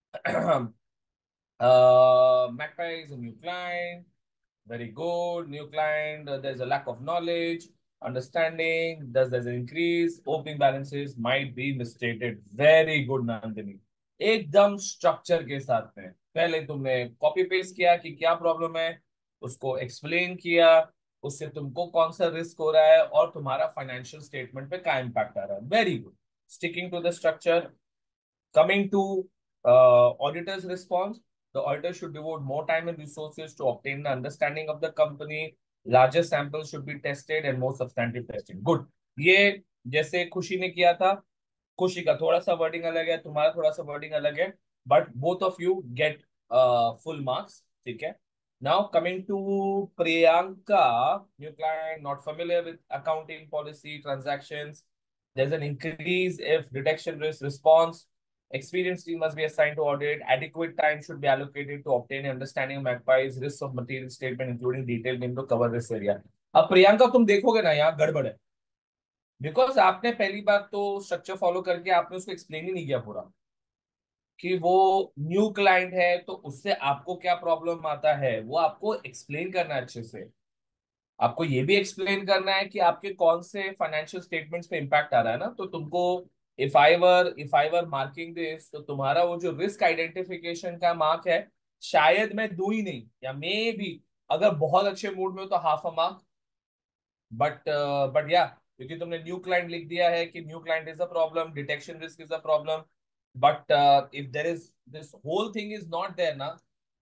Magpie is a new client. Very good. New client. There's a lack of knowledge, understanding. There's an increase. Opening balances might be misstated. Very good, Nandini. एकदम स्ट्रक्चर के साथ में पहले तुमने कॉपी पेस्ट किया कि क्या प्रॉब्लम है, उसको एक्सप्लेन किया, उससे तुमको कौन सा रिस्क हो रहा है और तुम्हारा फाइनेंशियल स्टेटमेंट पे क्या इम्पैक्ट आ रहा है। Very good, sticking to the structure. Coming to auditor's response, the auditor should devote more time and resources to obtain the understanding of the company. Larger samples should be tested and more substantive testing. Good. ये जैसे खुशी ने किया था, खुशी का थोड़ा सा वर्डिंग अलग है, तुम्हारा थोड़ा सा वर्डिंग अलग है, but both of you get full marks. ठीक है। Now coming to Priyanka, new client, not familiar with accounting policy transactions. There's an increase if detection risk response. Experienced team must be assigned to audit. Adequate time should be allocated to obtain an understanding of Magpie's risks of material statement, including detailed name to cover this area. अब प्रियंका तुम देखोगे ना, यहाँ गड़बड़ है, because आपने पहली बात तो स्ट्रक्चर फॉलो करके आपने उसको एक्सप्लेन ही नहीं किया पूरा, कि वो न्यू क्लाइंट है तो उससे आपको क्या प्रॉब्लम आता है, वो आपको एक्सप्लेन करना है अच्छे से। आपको ये भी एक्सप्लेन करना है कि आपके कौन से फाइनेंशियल स्टेटमेंट्स पे इम्पैक्ट आ रहा है ना, तो तुमको if I were marking this, तो तुम्हारा वो जो रिस्क आइडेंटिफिकेशन का मार्क है, शायद मैं दूं ही नहीं, या मे भी अगर बहुत अच्छे मूड में हो तो हाफ अ मार्क, बट या क्योंकि तुमने न्यू क्लाइंट लिख दिया है कि new client is a problem, detection risk is a problem, but if there is this whole thing is not there ना,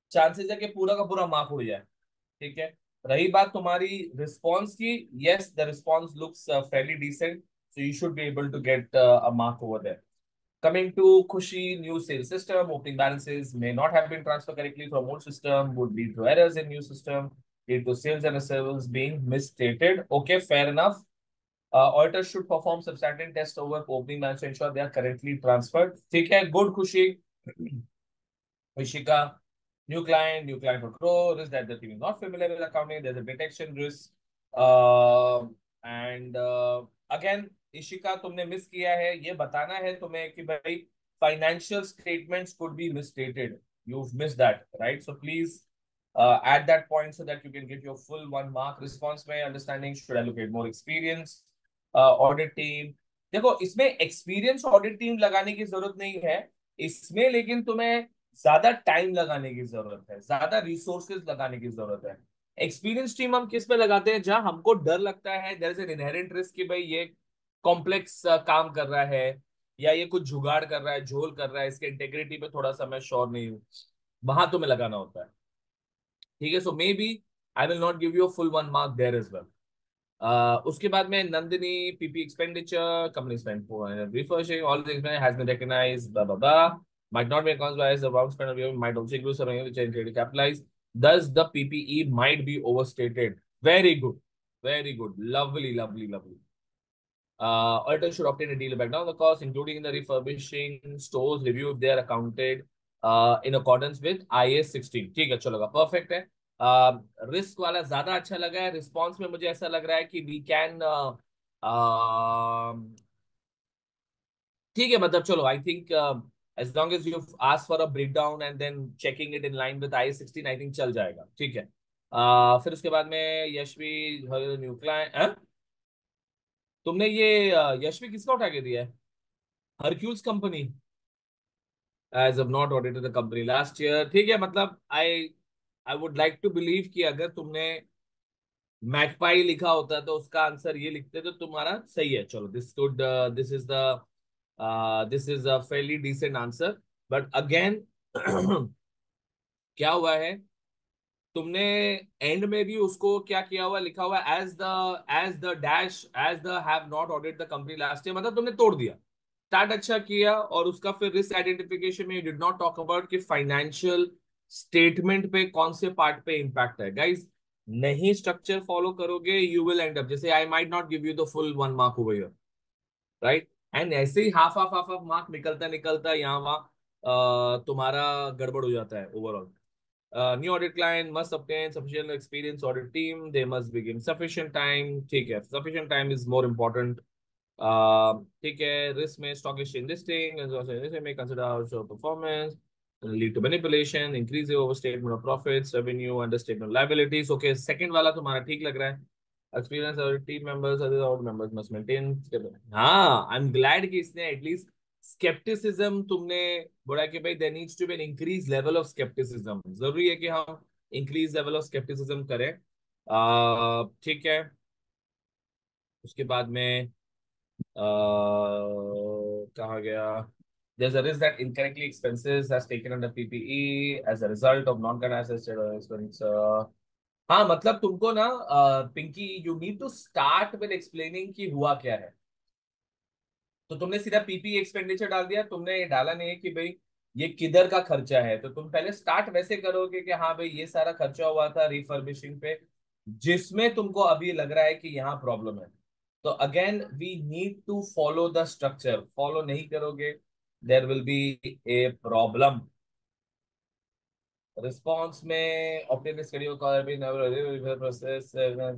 चांसेस है कि पूरा का पूरा मार्क उड़ जाए। ठीक है। रही बात तुम्हारी रिस्पॉन्स की, yes the response looks fairly decent, so you should be able to get a mark over there. Coming to Khushi new sales system, opening balances may not have been transferred correctly from old system, would lead to errors in new system, lead to sales and receivables being misstated. Okay, fair enough. Auditors should perform substantive tests over opening balance to ensure they are correctly transferred. ठीक है, good Khushi. Ishika, new client for grow, risk that the team is not familiar with accounting, there's a detection risk. And again Ishika, तुमने miss किया है, ये बताना है तुम्हें कि भाई financial statements could be misstated, you miss that, right? So please at that point so that you can get your full 1 mark. Response में understanding should allocate more experience. Audit team, देखो इसमें एक्सपीरियंस ऑडिट टीम लगाने की जरूरत नहीं है इसमें, लेकिन तुम्हें ज्यादा टाइम लगाने की जरूरत है, ज्यादा रिसोर्सेज लगाने की जरूरत है। एक्सपीरियंस टीम हम किस में लगाते हैं? जहां हमको डर लगता है, there is an inherent risk कि भाई ये कॉम्प्लेक्स काम कर रहा है, या ये कुछ जुगाड़ कर रहा है, झोल कर रहा है, इसके इंटेग्रिटी पे थोड़ा सा मैं श्योर नहीं हूँ, वहां तुम्हें लगाना होता है। ठीक है, so maybe I will not give you full 1 mark there as well. उसके बाद में Nandini, PP expenditure, company spend refreshing, all this has been recognized, blah blah blah, might not be accounts by as the amount spent on review might also include some which are credit capitalized, thus the PPE might be overstated. Very good, very good, lovely, lovely, lovely. Auditors should obtain a deal back down the cost, including the refurbishing stores review if they are accounted in accordance with IAS 16. ठीक है, चलो, perfect है। Risk वाला ज्यादा अच्छा लगा है, response में मुझे ऐसा लग रहा है कि वी कैन, ठीक है, मतलब चलो, I think as long as you ask for a breakdown and then checking it in line with IAS 16, I think चल जाएगा। ठीक है। फिर उसके बाद में यशवी, न्यू क्लाइंट, तुमने ये यशवी किसका उठा के दिया है? Hercules company, as of not audited the company last year. ठीक है, मतलब I I would like to believe कि अगर तुमने मैकपाई लिखा होता तो उसका आंसर ये लिखते तो तुम्हारा सही है। चलो, this is the this is a fairly decent answer, but again क्या हुआ है, तुमने एंड में भी उसको क्या किया हुआ, लिखा हुआ as the dash as the have not audit the company last year, मतलब तुमने तोड़ दिया। स्टार्ट अच्छा किया, और उसका फिर रिस्क आइडेंटिफिकेशन में you did not talk about कि फाइनेंशियल स्टेटमेंट पे कौन से पार्ट पे इंपैक्ट है। गाइज, नहीं स्ट्रक्चर फॉलो करोगे, यू विल एंड अप जैसे I might not give you the full 1 mark over here, right? And ऐसे ही half half half half mark निकलता निकलता यहाँ वहाँ तुम्हारा गड़बड़ हो जाता है overall. New audit client must obtain sufficient experience audit team. They must be given sufficient time. ठीक है, sufficient time is more important. ठीक है, risk में stock exchange listing and also this may consider also performance, lead to manipulation, increase the overstatement of profits, revenue, understatement of liabilities. Okay, second वाला तुम्हारा ठीक लग रहा है। Experience और team members, other board members must maintain stable. हाँ, I'm glad कि इसने at least skepticism तुमने बोला कि भाई there needs to be an increased level of skepticism. जरूरी है कि हम increase level of skepticism करें। ठीक है, उसके बाद में कहाँ गया? There's a risk that incorrectly expenses has taken under PPE as a result of non-canonical expense. हाँ, मतलब तुमको ना Pinky, you need to start with explaining कि हुआ क्या है। तो तुमने सीधा पीपी एक्सपेंडिचर डाल दिया, तुमने ये डाला नहीं है कि भाई ये किधर का खर्चा है। तो तुम पहले स्टार्ट वैसे करोगे कि हाँ भाई ये सारा खर्चा हुआ था रिफर्बिशिंग पे, जिसमें तुमको अभी लग रहा है कि यहाँ प्रॉब्लम है। तो again we need to follow the structure, follow नहीं करोगे there will be a problem. Response में ऑप्टिमल शेड्यूल प्रोसेस,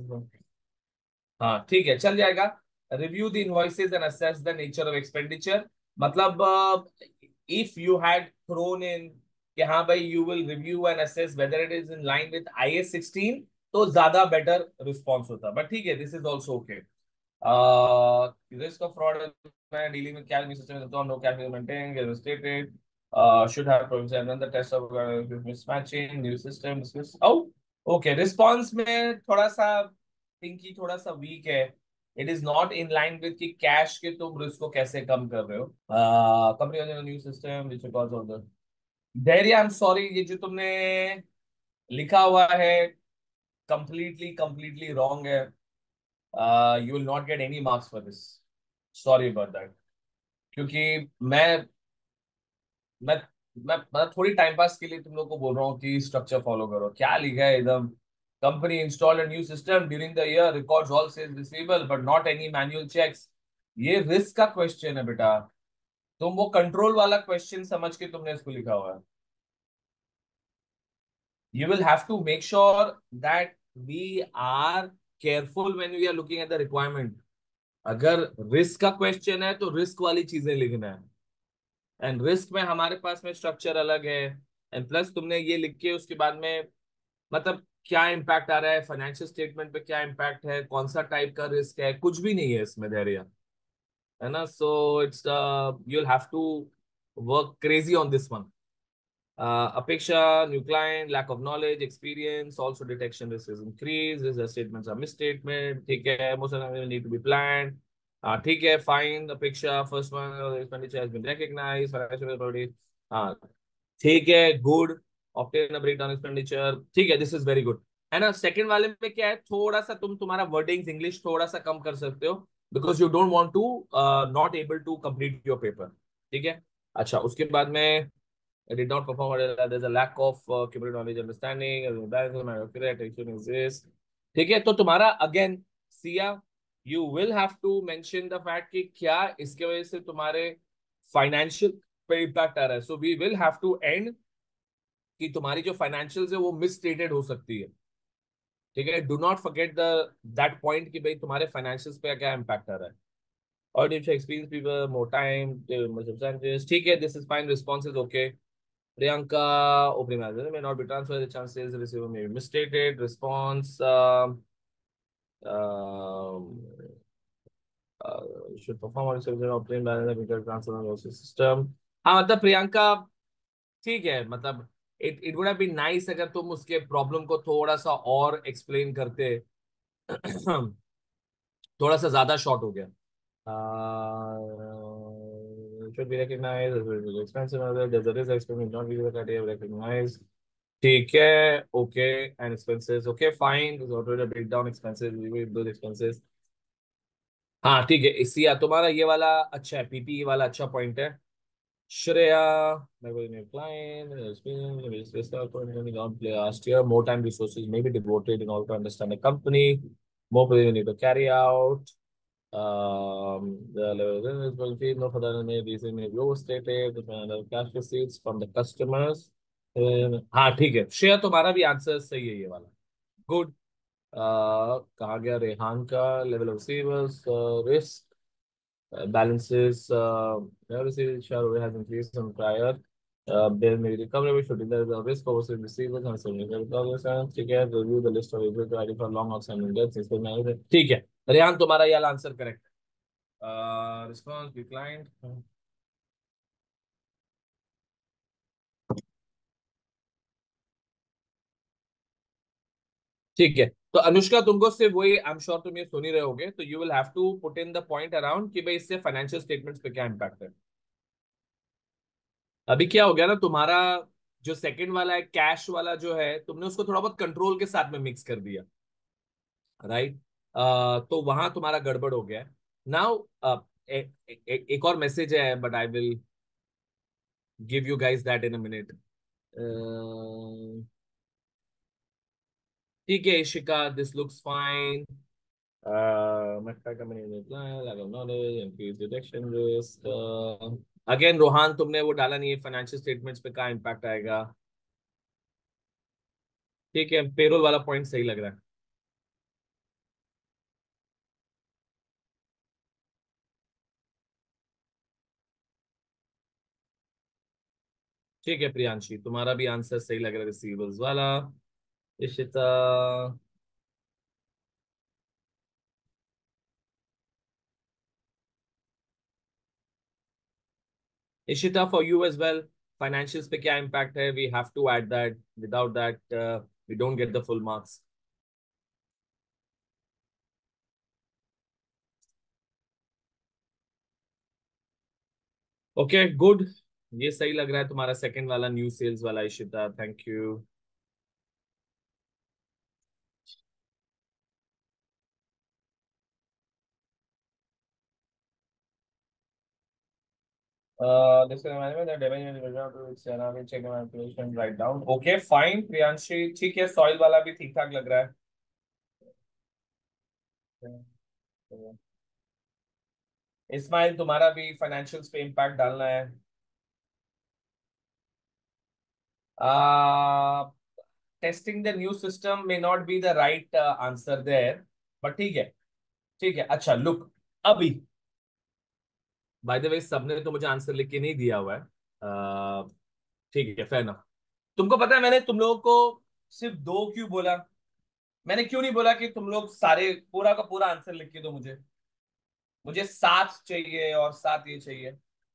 हाँ ठीक है, चल जाएगा। Review the invoices and assess the nature of expenditure, मतलब if you had thrown in कि हाँ भाई you will review and assess whether it is in line with IAS 16, तो ज्यादा बेटर रिस्पॉन्स होता। बट ठीक है, this is also okay. Risk of fraud dealing with cash system, no cash maintain stated, should have provision and the test of mismatching new system discuss। oh okay, response में थोड़ा सा पिंकी थोड़ा सा weak है। It is not in line with कि cash के तुम risk को कैसे कम कर रहे हो। Company new system which because of the धैर्य, आई एम सॉरी, ये जो तुमने लिखा हुआ है कंप्लीटली कंप्लीटली रॉन्ग है। You will not get any marks for this. Sorry about that. क्योंकि मैं मैं मैं मतलब थोड़ी टाइम पास के लिए तुम लोग को बोल रहा हूँ कि स्ट्रक्चर फॉलो करो, क्या लिखा है एकदम। Company install a new system during the year, records all sales receivable but not any manual checks. ये रिस्क का क्वेश्चन है बेटा। तुम वो कंट्रोल वाला क्वेश्चन समझ के तुमने इसको लिखा हुआ है। You will have to make sure that we are careful when we are looking at the requirement. अगर रिस्क का क्वेश्चन है तो रिस्क वाली चीजें लिखना है। एंड रिस्क में हमारे पास में स्ट्रक्चर अलग है। एंड प्लस तुमने ये लिख के उसके बाद में मतलब क्या इम्पैक्ट आ रहा है फाइनेंशियल स्टेटमेंट पे, क्या इम्पैक्ट है, कौन सा टाइप का रिस्क है, कुछ भी नहीं है इसमें धैर्य। है ना? So it's you will have to work crazy on this one. Apeksha, new client, lack of knowledge, experience, also detection risk is increased. These are statements are misstatement. ठीक है, most of them need to be planned. ठीक है, fine. Apeksha, first one, expenditure has been recognized. Financial authority. हाँ, ठीक है, good. Obtain a breakdown expenditure. ठीक है, this is very good. है ना? सेकंड वाले में क्या है, थोड़ा सा तुम तुम्हारा वर्डिंग्स इंग्लिश थोड़ा सा कम कर सकते हो, because you don't want to not able to complete your paper. ठीक है। अच्छा, उसके बाद में I did not perform well. There's a lack of cumulative knowledge understanding. Correct action exists. ठीक है, तो तुम्हारा again Siya, you will have to mention the fact कि क्या इसके वजह से तुम्हारे फाइनेंशियल पे इम्पैक्ट आ रहा है। So we will have to and कि तुम्हारी जो फाइनेंशियल्स है वो मिस स्टेटेड हो सकती है। ठीक है, do not forget the that point कि भाई तुम्हारे फाइनेंशियल्स पे क्या इम्पैक्ट आ रहा है। और if experience people more time ठीक है, this is fine, response is okay. Priyanka, opening manager may not be transferred. The chances receiver may be misstated. Response um, uh, should perform on service opening manager because transfer on the system. हाँ मतलब प्रियंका, ठीक है, मतलब it would have been nice अगर तुम उसके problem को थोड़ा सा और एक्सप्लेन करते। थोड़ा सा ज्यादा शॉर्ट हो गया। Should be recognized as very expensive. There's a risk expense not be the criteria recognized. ठीक है, okay and expenses okay fine, auto break down expenses, those expenses। हाँ ठीक है, इसी तुम्हारा ये वाला अच्छा है, पीपीई वाला अच्छा पॉइंट है। Shreya, client experience last year more time resources may be devoted in order to understand the company, more you need to carry out. The level will be no further may reason may be overstated, the cash receipts from the customers। हाँ ठीक है श्रेया, तुम्हारा भी answer सही है ये वाला। Good. कहा गया रेहान का level of receivers risk balances receivables share has increased from prior there may be recovery which should be there is a risk over receivables and so on। ठीक है, review the list of able to identify long outstanding debts इसको मैंने ठीक है। रेहान, तुम्हारा ये वाला answer correct है। Response declined. ठीक है, तो अनुष्का तुमको सिर्फ वही, आई एम श्योर तुम ये सुन ही रहे होगे, तो you will have to put in the point around कि भाई इससे फाइनेंशियल स्टेटमेंट्स पे क्या इम्पैक्ट है। अभी क्या हो गया ना तुम्हारा, जो सेकंड वाला है कैश वाला जो है, तुमने उसको थोड़ा बहुत कंट्रोल के साथ में मिक्स कर दिया, राइट? तो वहां तुम्हारा गड़बड़ हो गया। नाउ एक और मैसेज है but I will give you guys that in a minute. ठीक है Ishika, this looks fine. Again Rohan, तुमने वो डाला नहीं है फाइनेंशियल स्टेटमेंट्स पे क्या इम्पैक्ट आएगा। ठीक है, पेरोल वाला पॉइंट सही लग रहा है। ठीक है प्रियांशी, तुम्हारा भी आंसर सही लग रहा है रिसीवर्स वाला। Ishita, Ishita for you as well, financials पे क्या इम्पैक्ट है, we have to add that, without that we don't get the full marks. Okay good. ये सही लग रहा है तुम्हारा सेकंड वाला न्यू सेल्स वाला, Ishita, thank you. This is management that damage and result to its ceramic check and manipulation write down. Okay, fine, Priyanshi ठीक है, सॉइल वाला भी ठीक ठाक लग रहा है। इस्माइल तुम्हारा भी फाइनेंशियल्स पे इम्पैक्ट डालना है। Testing the new system may not be the right answer there, but ठीक है। ठीक है, अच्छा लुक, अभी बाय द वे सबने तो मुझे आंसर लिख के नहीं दिया हुआ है। ठीक है, फेयर ना। तुमको पता है मैंने तुम लोगों को सिर्फ दो क्यों बोला? मैंने क्यों नहीं बोला कि तुम लोग सारे पूरा का पूरा आंसर लिख के दो मुझे? मुझे सात चाहिए और सात ये चाहिए।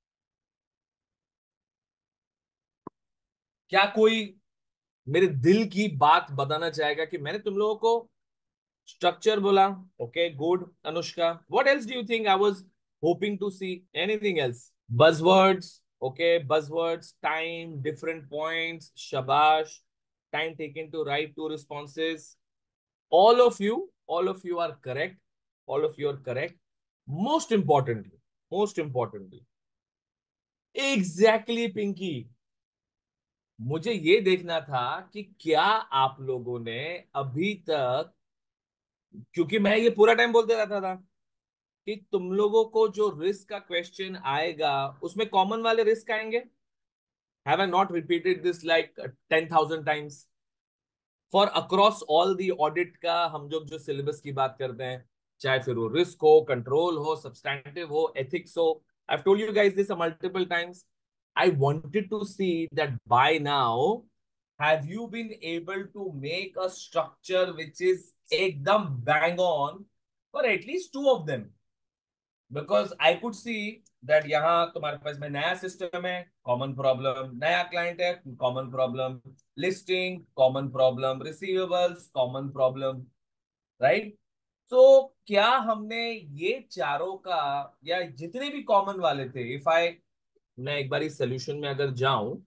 क्या कोई मेरे दिल की बात बताना चाहेगा कि मैंने तुम लोगों को स्ट्रक्चर बोला? Okay good, Anushka, what else do you think I was hoping to see? Anything else? buzzwords, okay, buzzwords, time, different points, shabash, time taken to write two responses. All of you are correct. All of you are correct. Most importantly, exactly, Pinky, मुझे ये देखना था कि क्या आप लोगों ने अभी तक, क्योंकि मैं ये पूरा टाइम बोलते रहता था कि तुम लोगों को जो रिस्क का क्वेश्चन आएगा उसमें कॉमन वाले रिस्क आएंगे। Have I not repeated this like 10,000 times? For across all the audit का हम जो सिलेबस की बात करते हैं, चाहे फिर वो रिस्क हो, कंट्रोल हो, सब्सटैंटिव हो, एथिक्स हो, I told you guys this multiple times. I wanted to see that by now, have you been able to make a structure which is ekdam bang on for at least two of them? Because I could see that यहाँ तुम्हारे पास में नया system है, common problem, नया client है, common problem, listing, common problem, receivables, common problem, right? तो क्या हमने ये चारों का, या जितने भी कॉमन वाले थे, इफ आई, मैं एक बार इस सोल्यूशन में अगर जाऊं,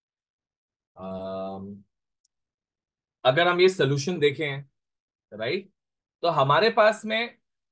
अगर हम ये सोल्यूशन देखें, राइट, तो हमारे पास में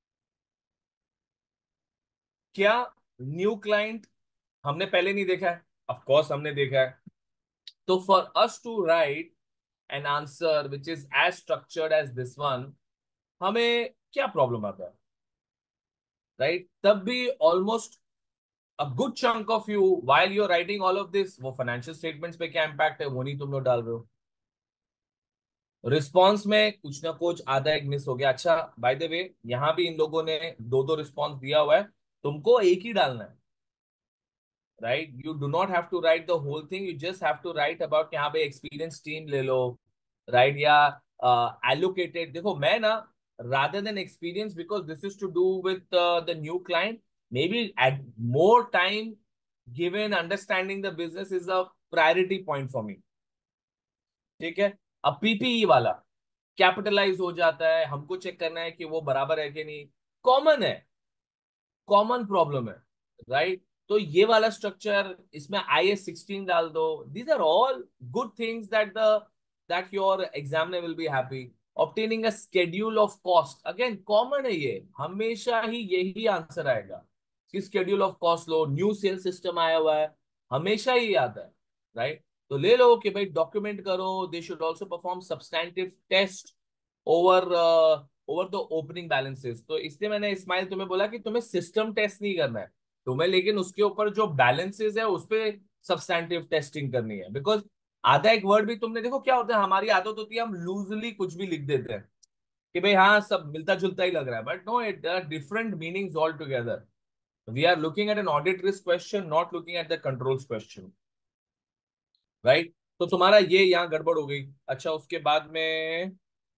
क्या न्यू क्लाइंट हमने पहले नहीं देखा है? ऑफ कोर्स हमने देखा है। तो for us to write an answer which is as structured as this one, हमें क्या प्रॉब्लम आता है, राइट? तब भी almost a good chunk of you while you are writing all of this, वो फाइनेंशियल स्टेटमेंट्स पे क्या इंपैक्ट है वो नहीं तुम लोग डाल रहे हो। रिस्पॉन्स में कुछ ना कुछ आधा एक मिस हो गया। अच्छा, बाय द वे, यहाँ भी इन लोगों ने दो दो रिस्पॉन्स दिया हुआ है, तुमको एक ही डालना है, right? You do not have to write the whole thing, you just have to write about यहाँ पे एक्सपीरियंस टीम ले लो, राइट? या एलोकेटेड, देखो मैं ना, rather than experience, because this is to do with the new client, maybe at more time given understanding the business is a priority point for me। ठीक है, अब पीपीई वाला capitalise हो जाता है, हमको चेक करना है कि वो बराबर है कि नहीं, कॉमन है, कॉमन प्रॉब्लम है, राइट? तो ये वाला स्ट्रक्चर, इसमें IS16 डाल दो। These are all good things that your examiner will be happy. Obtaining a schedule of cost, again common है, ये हमेशा ही यही आंसर आएगा कि शेड्यूल ऑफ कॉस्ट लो, न्यू सेल सिस्टम आया हुआ है, हमेशा ही आता है, राइट? तो ले लो कि भाई डॉक्यूमेंट करो, they should also perform substantive test over over the opening balances. तो इसलिए मैंने इस्माइल तुम्हें बोला कि तुम्हें सिस्टम टेस्ट नहीं करना है तुम्हें, लेकिन उसके ऊपर जो बैलेंसेस है उस पे सब्सटैंटिव टेस्टिंग करनी है। बिकॉज आधा एक वर्ड भी तुमने, देखो क्या होता है, हमारी आदत होती है हम लूजली कुछ भी लिख देते हैं कि भाई हाँ सब मिलता जुलता ही लग रहा है, but no, it different meanings all together. We are looking at an audit risk question, not looking at the controls question, right? तो तुम्हारा ये यहाँ गड़बड़ हो गई। अच्छा, उसके बाद में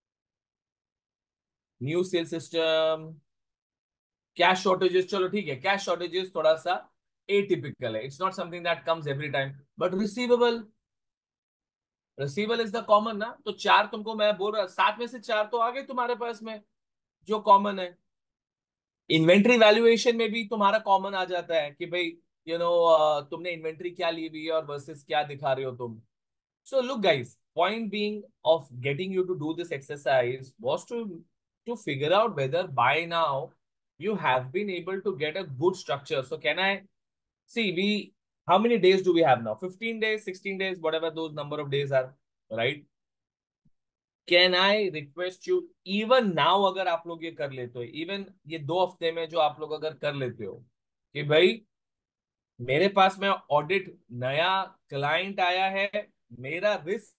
new sale system, cash shortages, चलो ठीक है, कैश शॉर्टेजेस थोड़ा सा एटिपिकल है, it's not something that comes every time. But receivable, receivable is the common ना, तो चार तुमको मैं बोल रहा, सात में से चार तो आ गए तुम्हारे पास में जो कॉमन है। इन्वेंट्री वैल्यूएशन में भी तुम्हारा कॉमन आ जाता है कि भाई तुमने इन्वेंट्री क्या ली हुई है और वर्सेस क्या दिखा रहे हो तुम. So look, guys, point being of getting you to do this exercise was to figure out whether by now you have been able to get a good structure. So can I see we how many days do we have now? 15 days, 16 days, whatever those number of days are, right? Can I request you even now अगर आप लोग ये कर लेते हो, even ये 2 हफ्ते में जो आप लोग अगर कर लेते हो कि भाई मेरे पास में ऑडिट नया क्लाइंट आया है, मेरा रिस्क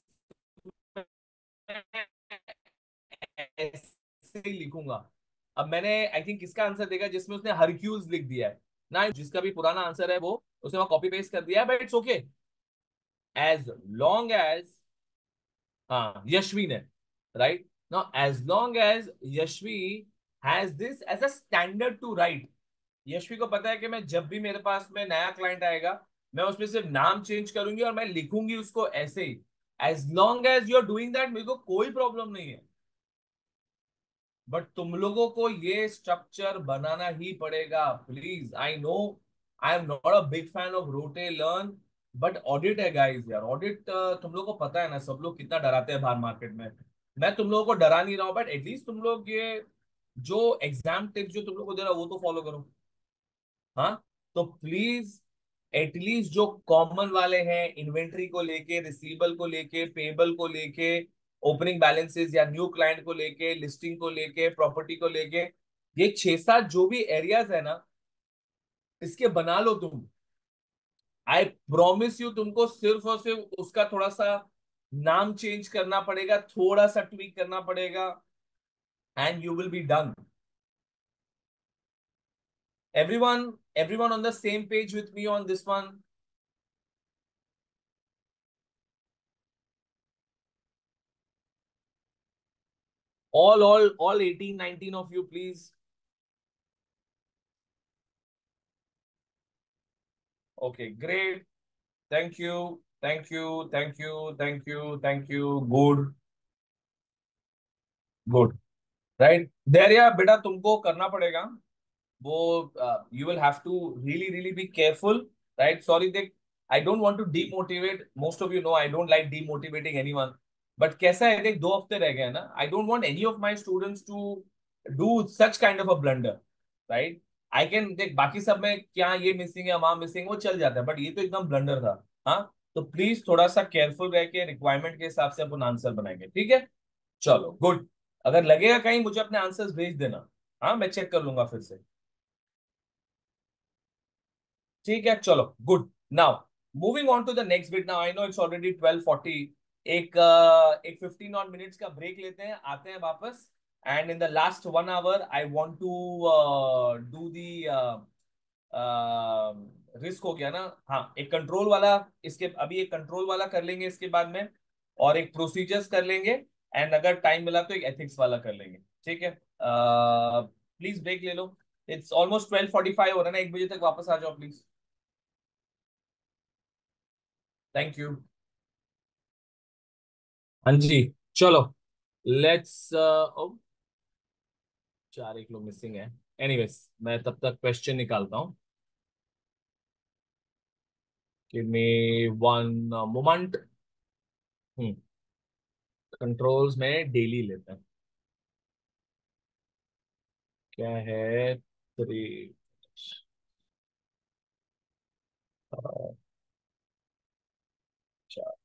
ऐसे ही लिखूंगा. अब मैंने आई थिंक किसका आंसर देखा जिसमें उसने हरक्यूज लिख दिया है ना, जिसका भी पुराना आंसर है वो उसने वहां कॉपी पेस्ट कर दिया है, but it's okay as long as. हाँ, यशवी ने, right now as long as Yashvi has this as a standard to write. Yashvi को पता है कि मैं जब भी मेरे पास में नया क्लाइंट आएगा मैं उसमें सिर्फ नाम चेंज करूंगी और मैं लिखूंगी उसको ऐसे ही. As long as you are doing that मेरे को कोई प्रॉब्लम नहीं है, बट तुम लोगों को ये स्ट्रक्चर बनाना ही पड़ेगा. Please, I know I am not a big fan of rote learn, but audit है गाइस यार. ऑडिट तुम लोगों को पता है ना सब लोग कितना डराते हैं बाहर मार्केट में. मैं तुम लोगों को डरा नहीं रहा हूँ, बट एटलीस्ट तुम लोग ये जो एग्जाम टिप्स जो तुम लोग को दे रहा हूं, वो तो फॉलो करो. हाँ, तो प्लीज एटलीस्ट जो कॉमन वाले हैं इन्वेंट्री को लेके, रिसीवेबल को लेके, पेबल को लेके, ओपनिंग बैलेंसेस या न्यू क्लाइंट को लेके, लिस्टिंग को लेके, प्रॉपर्टी को लेके, ये 6-7 जो भी एरियाज है ना इसके बना लो तुम. आई प्रॉमिस यू तुमको सिर्फ और सिर्फ उसका थोड़ा सा नाम चेंज करना पड़ेगा, थोड़ा सा ट्वीक करना पड़ेगा, and you will be done. Everyone on the same page with me on this one? All 18, 19 of you, please. Okay, great. Thank you. Thank you. Thank you. Thank you. Thank you. Good. Good. Right. धैर्य बेटा तुमको करना पड़ेगा वो. You will have to really really be careful, right. Sorry, देख, I don't want to demotivate. Most of you know I don't like demotivating anyone, but कैसा है देख 2 हफ्ते रह गए हैं ना. I don't want any of my students to do such kind of a blunder, right. I can देख बाकी सब में क्या ये मिसिंग है वहां मिसिंग वो चल जाता है, बट ये तो एकदम ब्लंडर था. हाँ, तो प्लीज थोड़ा सा केयरफुल रह के रिक्वायरमेंट के हिसाब से अपन आंसर बनाएंगे, ठीक है. चलो गुड. अगर लगेगा कहीं मुझे अपने आंसर्स भेज देना. हाँ, मैं चेक कर लूंगा फिर से. ठीक है, चलो good. Now moving on to the next bit. Now I know it's already 12:40. एक 15 और मिनट्स का ब्रेक लेते हैं, आते हैं वापस. And in the last 1 hour I want to do the risk हो गया ना. हाँ, एक कंट्रोल वाला. इसके अभी एक कंट्रोल वाला कर लेंगे इसके बाद में, और एक प्रोसीजर्स कर लेंगे, एंड अगर टाइम मिला तो एक एथिक्स वाला कर लेंगे, ठीक है. प्लीज ब्रेक ले लो. इट्स ऑलमोस्ट 12:45 हो रहा है ना, 1 बजे तक वापस आ जाओ प्लीज. Thank you. हाँ जी, चलो लेट्स. ओ, 4 एक लोग मिसिंग है. एनीवेज, मैं तब तक क्वेश्चन निकालता हूँ. Give me one moment. Controls में डेली लेते हैं. क्या है? 3, 4.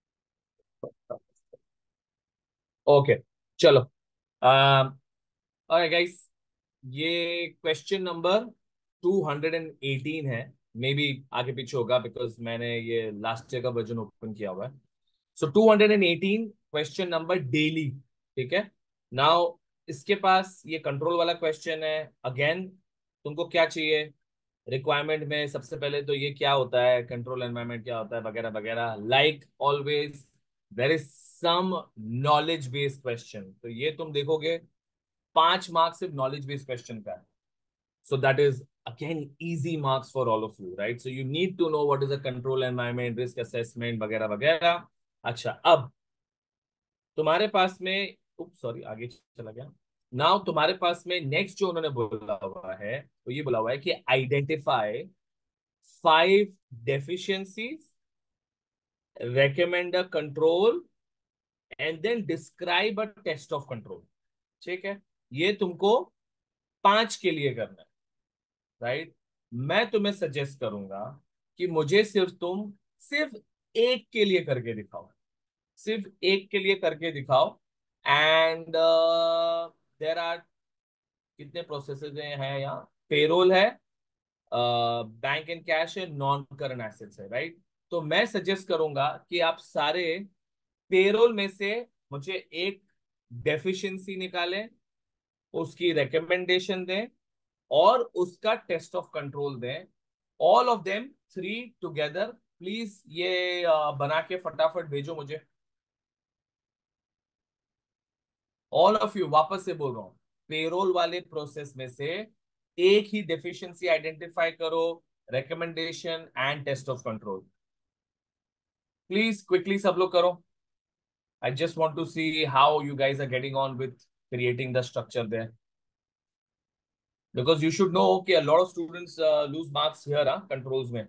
ओके, चलो. ऑलराइट गाइस, ये क्वेश्चन नंबर 218 है. मे बी आगे पीछे होगा बिकॉज मैंने ये लास्ट ईयर का वर्जन ओपन किया हुआ है. सो 218 क्वेश्चन नंबर डेली, ठीक है. नाउ इसके पास ये कंट्रोल वाला क्वेश्चन है. अगेन तुमको क्या चाहिए रिक्वायरमेंट में? सबसे पहले तो ये क्या होता है कंट्रोल एनवायरनमेंट, क्या होता है वगैरह वगैरह. Like always there is some knowledge based question. तो ये तुम देखोगे 5 मार्क्स सिर्फ नॉलेज बेस्ड क्वेश्चन का है. So that is again easy marks for all of you, right? So you need to know what is a control environment, risk assessment वगैरह वगैरह. अच्छा, अब तुम्हारे पास में, सॉरी आगे चला गया. नाउ तुम्हारे पास में नेक्स्ट जो उन्होंने बोला हुआ है, तो ये बोला हुआ है कि identify 5 deficiencies, recommend a control, and then describe a test of control. ठीक है, ये तुमको 5 के लिए करना है, राइट। मैं तुम्हें सजेस्ट करूंगा कि मुझे सिर्फ एक के लिए करके दिखाओ, सिर्फ एक के लिए करके दिखाओ। एंड देर आर कितने प्रोसेसेस हैं यहाँ? पेरोल है, बैंक एंड कैश है, नॉन करंट एसेट्स है, राइट। तो मैं सजेस्ट करूंगा कि आप सारे पेरोल में से मुझे एक डेफिशिएंसी निकालें, उसकी रिकमेंडेशन दें, और उसका टेस्ट ऑफ कंट्रोल दें। All of them 3 together please. ये बना के फटाफट भेजो मुझे। ऑल ऑफ यू, वापस से बोल रहा हूँ, पेरोल वाले प्रोसेस में से एक ही डेफिशिएंसी आइडेंटिफाई करो, recommendation and test of control. Please quickly सब लोग करो। I just want to see how you guys are getting on with creating the structure there, because you should know कि a lot of students lose marks here, controls में।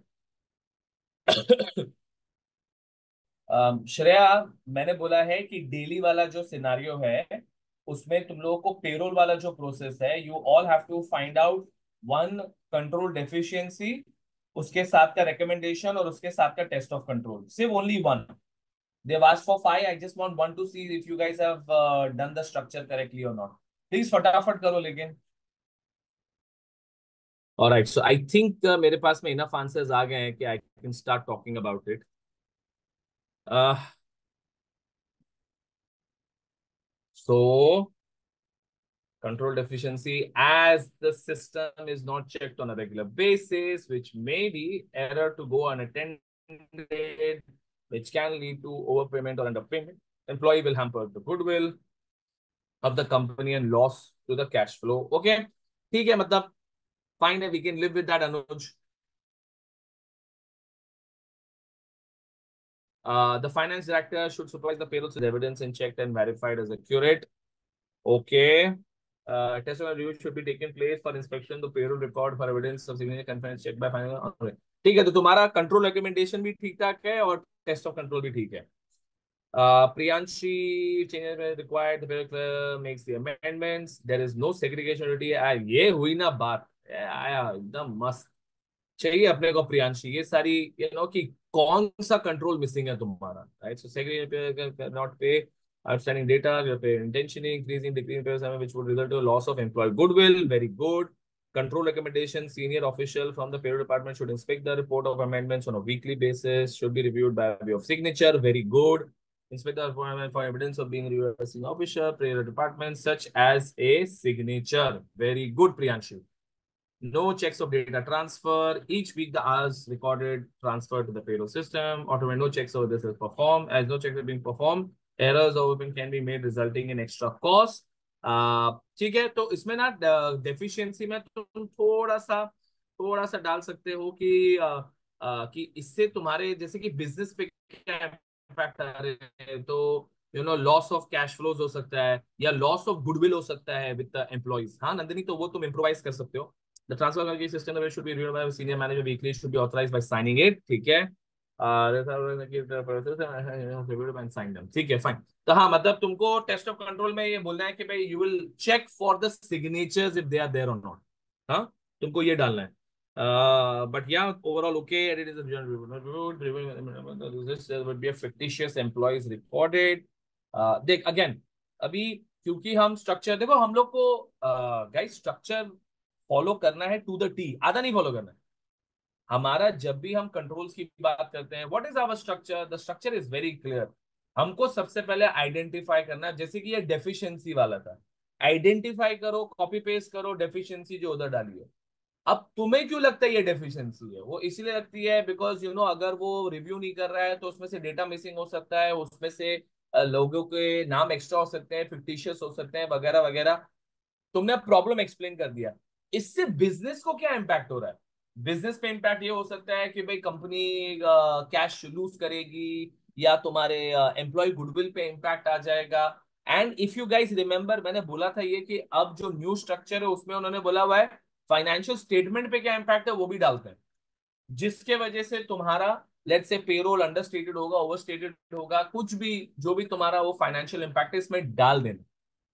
श्रेया, मैंने बोला है कि daily वाला जो सिनारियो है उसमें तुम लोगों को पेरोल वाला जो प्रोसेस है, you all have to find out one control deficiency, उसके साथ का रिकमेंडेशन और उसके साथ का टेस्ट ऑफ कंट्रोल, सिर्फ only one. They asked for 5, I just want one to see if you guys have done the structure correctly और not. Please फटाफट करो लेकिन। ऑलराइट, सो आई थिंक मेरे पास में इनफ आंसर्स आ गए हैं कि I can start talking about it. So control deficiency, as the system is not checked on a regular basis, which may be error to go unattended, which can lead to overpayment or underpayment. Employee will hamper the goodwill of the company and loss to the cash flow. Okay, ठीक है, मतलब fine है, we can live with that, Anuj. The finance director should supervise the payrolls with evidence and checked and verified as accurate. Okay. Test of review should be taken place for inspection the payroll record for evidence of signature conference checked by final। ठीक है, तो तुम्हारा control recommendation भी ठीक ठाक है और test of control भी ठीक है। Priyanshi, changes required, the payroll makes the amendments, there is no segregation duty। ये हुई ना बात, आया एकदम मस्त। चाहिए अपने को प्रियांशी ये सारी, कि कौन सा कंट्रोल मिसिंग है तुम्हारा, right. So segregate not pay outstanding data, you pay intentionally increasing, decreasing pay summary, which would result to a loss of employee goodwill. Very good. Control recommendation: senior official from the payroll department should inspect the report of amendments on a weekly basis. Should be reviewed by way of signature. Very good. Inspect the report for evidence of being reviewed by a senior official, payroll department, such as a signature. Very good, Priyanshu. No checks of data transfer. Each week, the hours recorded transferred to the payroll system. Automated, no checks over this is performed. As no checks are being performed, errors over can be made, resulting in extra cost. ठीक है, तो इसमें ना deficiency में तुम थोड़ा सा डाल सकते हो कि इससे तुम्हारे जैसे कि बिजनेस पे क्या इम्पैक्ट आ रहे हैं, तो लॉस ऑफ कैश फ्लोज हो सकता है या लॉस ऑफ गुडविल हो सकता है विद द एम्प्लॉइज। हाँ नंदिनी, तो वो तुम इम्प्रोवाइज कर सकते हो। The transfer calculation system should be reviewed by senior manager weekly, should be authorized by signing it। ठीक है, साइन them। ठीक है, फाइन। तो हाँ, मतलब तुमको टेस्ट ऑफ कंट्रोल में ये बोलना है कि भाई you will check for the signatures if they are there और नॉट। हाँ, तुमको ये डालना है। But yeah, overall okay, it is a this would be a fictitious employees recorded। देख अगेन, अभी क्योंकि हम स्ट्रक्चर देखो, हम लोग को गाइस स्ट्रक्चर फॉलो करना है टू द टी, आधा नहीं फॉलो करना है हमारा। जब भी हम कंट्रोल्स की बात करते हैं, what is our structure, the structure is very clear. हमको सबसे पहले आइडेंटिफाई करना है, जैसे कि ये डेफिशिएंसी वाला था, आइडेंटिफाई करो, कॉपी पेस्ट करो डेफिशिएंसी जो उधर डाली है। अब तुम्हें क्यों लगता है ये डेफिशिएंसी है? वो इसलिए लगती है बिकॉज अगर वो रिव्यू नहीं कर रहा है तो उसमें से डेटा मिसिंग हो सकता है, उसमें से लोगों के नाम एक्स्ट्रा हो सकते हैं, फिक्टिशियस हो सकते हैं, वगैरह वगैरह। तुमने प्रॉब्लम एक्सप्लेन कर दिया। इससे बिजनेस को क्या इम्पैक्ट हो रहा है? बिजनेस पे इम्पैक्ट ये हो सकता है कि भाई कंपनी कैश लूज करेगी, या तुम्हारे एम्प्लॉय गुडविल पे इम्पैक्ट आ जाएगा। And if you guys remember, मैंने बोला था ये कि अब जो न्यू स्ट्रक्चर है उसमें उन्होंने बोला हुआ है फाइनेंशियल स्टेटमेंट पे क्या इम्पैक्ट है वो भी डालते हैं। जिसके वजह से तुम्हारा लेट्स से पेरोल अंडरस्टेटेड होगा, ओवरस्टेटेड होगा, कुछ भी जो भी तुम्हारा वो फाइनेंशियल इम्पैक्ट है इसमें डाल देना।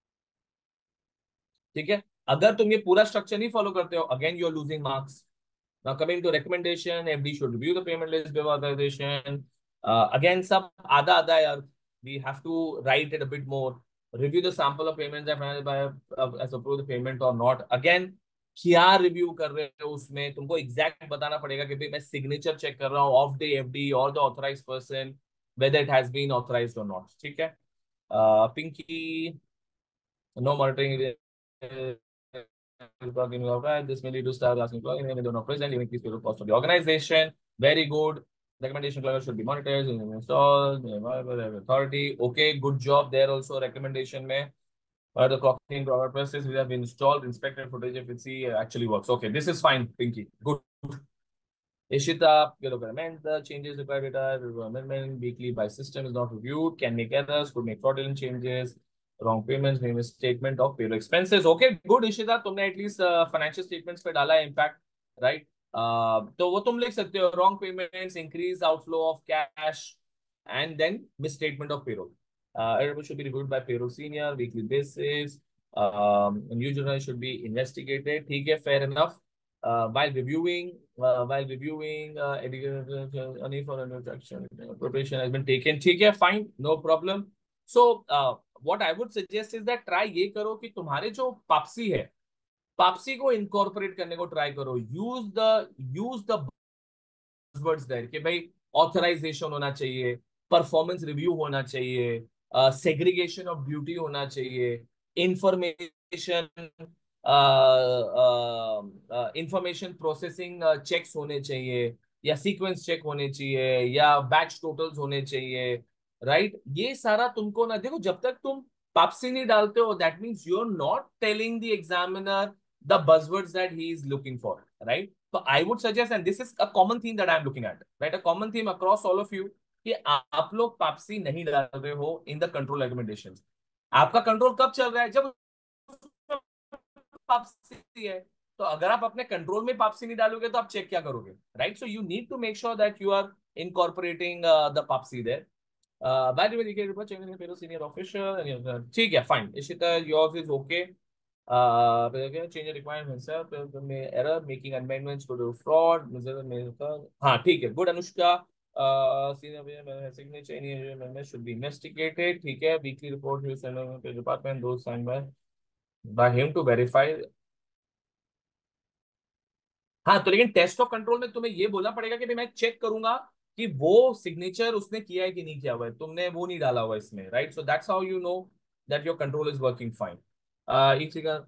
ठीक है। अगर तुम ये पूरा स्ट्रक्चर नहीं फॉलो करते हो, again you are losing marks. Now coming to recommendation, FD should review the payment list before authorization. Again, सब आधा आधा है यार. We have to write it a bit more. Review the sample of payments that managed by as approve the payment or not. Again, क्या review कर रहे हो उसमें तुमको एग्जैक्ट बताना पड़ेगा कि भाई मैं सिग्नेचर चेक कर रहा हूँ ऑफ द एफडी और the authorize person, whether it has been authorized और नॉट। ठीक है। Pinky, no monitoring. This may lead to staff asking for even if they're not present, even increase the cost of the organization. Very good. Recommendation level should be monitored and installed. Authority. Okay, good job there also. Recommendation में the clocking proper process we have installed, inspected footage if it see actually works. Okay, this is fine, Pinky. Good. Ishita, you recommend the changes required data amendment weekly by system is not reviewed, can make errors, could make fraudulent changes, wrong payments, name is statement of payroll expenses. Okay, good Ishita, तुमने at least financial statements पे डाला है impact, right? तो वो तुम लिख सकते हो wrong payments, increase outflow of cash, and then misstatement of payroll. Error should be reviewed by payroll senior weekly basis. New journal should be investigated. ठीक है, fair enough. While reviewing, any for introduction, preparation has been taken. ठीक है, fine, no problem. So, what I would suggest is that try ये करो कि तुम्हारे जो पापसी है, पापसी को इनकॉर्पोरेट करने को ट्राई करो। यूज द वर्ड्स देयर कि भाई ऑथराइजेशन होना चाहिए, परफॉर्मेंस रिव्यू होना चाहिए, सेग्रीगेशन ऑफ ड्यूटी होना चाहिए, इंफॉर्मेशन इंफॉर्मेशन प्रोसेसिंग चेक्स होने चाहिए, या सीक्वेंस चेक होने चाहिए, या बैच टोटल्स होने चाहिए। राइट, ये सारा तुमको ना देखो, जब तक तुम पापसी नहीं डालते हो that means you are not telling the examiner the buzzwords that he is looking for, right? So I would suggest, and this is a common theme that I am looking at, right? A common theme across all of you कि आप लोग पापसी नहीं डाल रहे हो in the control recommendations. आपका control कब चल रहा है? जब पापसी है। तो अगर आप अपने कंट्रोल में पापसी नहीं डालोगे तो आप चेक क्या करोगे? Right, so you need to make sure that you are incorporating the papsi there. By the way, you can report changing the payroll senior official and ठीक है, fine. Ishita, yours is okay. Change the requirements, error making amendments to do fraud. हाँ ठीक है, good Anushka. Senior signature any amendment should be investigated. ठीक है, weekly report will send to the department, those signed by him to verify. हाँ, तो लेकिन test of control में तुम्हें ये बोलना पड़ेगा कि भाई मैं चेक करूंगा कि वो सिग्नेचर उसने किया है कि नहीं किया हुआ है, तुमने वो नहीं डाला हुआ इसमें, right? So that's how you know that your control is working fine. इसी का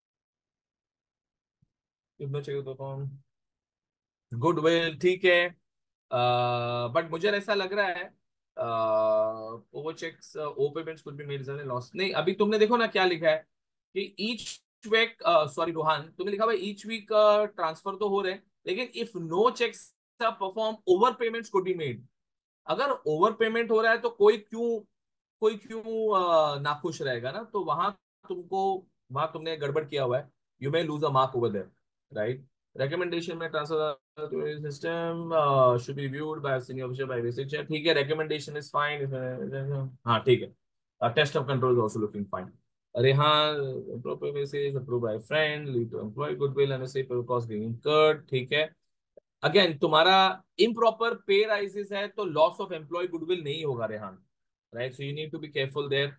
चाहिए तो कौन गुडविल, ठीक है। बट मुझे ऐसा लग रहा है ओवर चेक्स ओ payments could be made loss. नहीं, अभी तुमने देखो ना क्या लिखा है कि ईच वीक, सॉरी रोहान, तुमने लिखा हुआ ईच वीक ट्रांसफर तो हो रहे हैं, लेकिन if no checks perform over payments could be made. अगर ओवर पेमेंट हो रहा है तो कोई क्यों नाखुश रहेगा ना? तो वहां तुमने गड़बड़ किया हुआ है। You may lose a mark over there, right? Recommendation में transfer system should be reviewed by senior officer by researcher. ठीक है, रिकमेंडेशन इज फाइन। हाँ ठीक है, test of control is also looking fine. Rehan, proper basis approved by friend lead to employee goodwill and a safe cost being incurred। ठीक है, again तुम्हारा improper पे rises है तो लॉस ऑफ एम्प्लॉय गुडविल नहीं होगा Rehan, right? So you need to be careful there.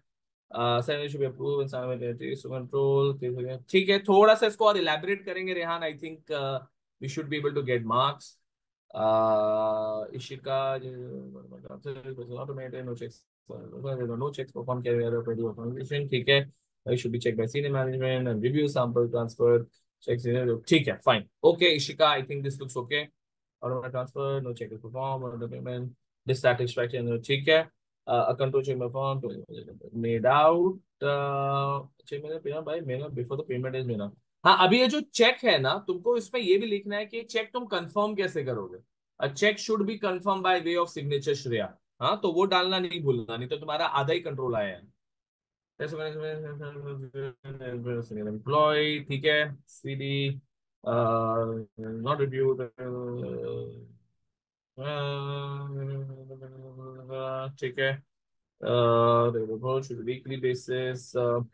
Control, ठीक है, थोड़ा सा इसको और इलेबोरेट करेंगे Rehan, I think we should be able to get marks. Ishika, automated no checks perform किया, ठीक है। It should be checked by senior management and review sample transfer checks, ठीक है, fine. Okay Ishika, I think this looks okay. Automatic transfer, no check is performed, order payment dissatisfaction, ठीक है। A control check performed made out, check मैंने पिया भाई, मेरा before the payment is मेरा। हाँ, अभी ये जो चेक है ना, तुमको इसमें ये भी लिखना है कि चेक तुम कंफर्म कैसे करोगे। A check should be confirm by way of signature Shreya. हाँ, तो वो डालना नहीं भूलना, नहीं तो तुम्हारा आधा ही कंट्रोल आया है। एम्प्लॉय, ठीक है, सीडी, नॉट रिव्यूड, ठीक है। Weekly basis.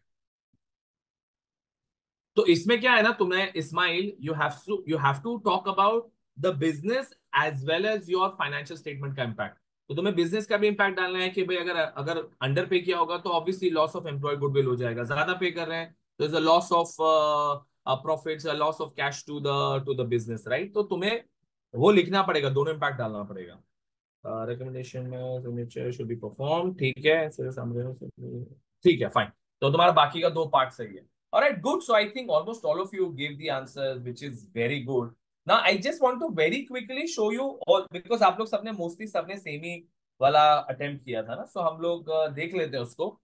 तो इसमें क्या है ना, तुम्हें Ismail, you have to talk about the business as well as your financial statement का इम्पैक्ट। तो तुम्हें बिजनेस का भी इम्पैक्ट डालना है कि भाई अगर अगर अंडर पे किया होगा तो obviously loss of employee goodwill हो जाएगा, ज्यादा पे कर रहे हैं तो is a loss of profits, a loss of cash to the business, right. तो तुम्हें वो लिखना पड़ेगा, दोनों इम्पैक्ट डालना पड़ेगा। रिकमेंडेशन में शुड बी परफॉर्म, ठीक है, ठीक है, फाइन। तो तुम्हारा बाकी का दो पार्ट सही है। Alright, good. So I think almost all of you give the answer which is very good. Now I just want to very quickly show you all, because आप लोग सबने मोस्टली सबने सेम ही वाला अटेम्प्ट किया था ना, सो हम लोग देख लेते हैं उसको।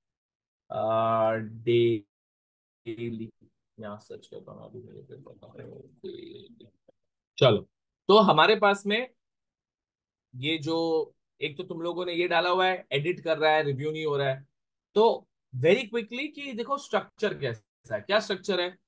डेली, यहाँ सर्च करता हूँ अभी मेरे पे बताओ। Daily। चलो, तो हमारे पास में ये जो, एक तो तुम लोगों ने ये डाला हुआ है एडिट कर रहा है, रिव्यू नहीं हो रहा है। तो वेरी क्विकली कि देखो स्ट्रक्चर कैसा है, क्या स्ट्रक्चर है।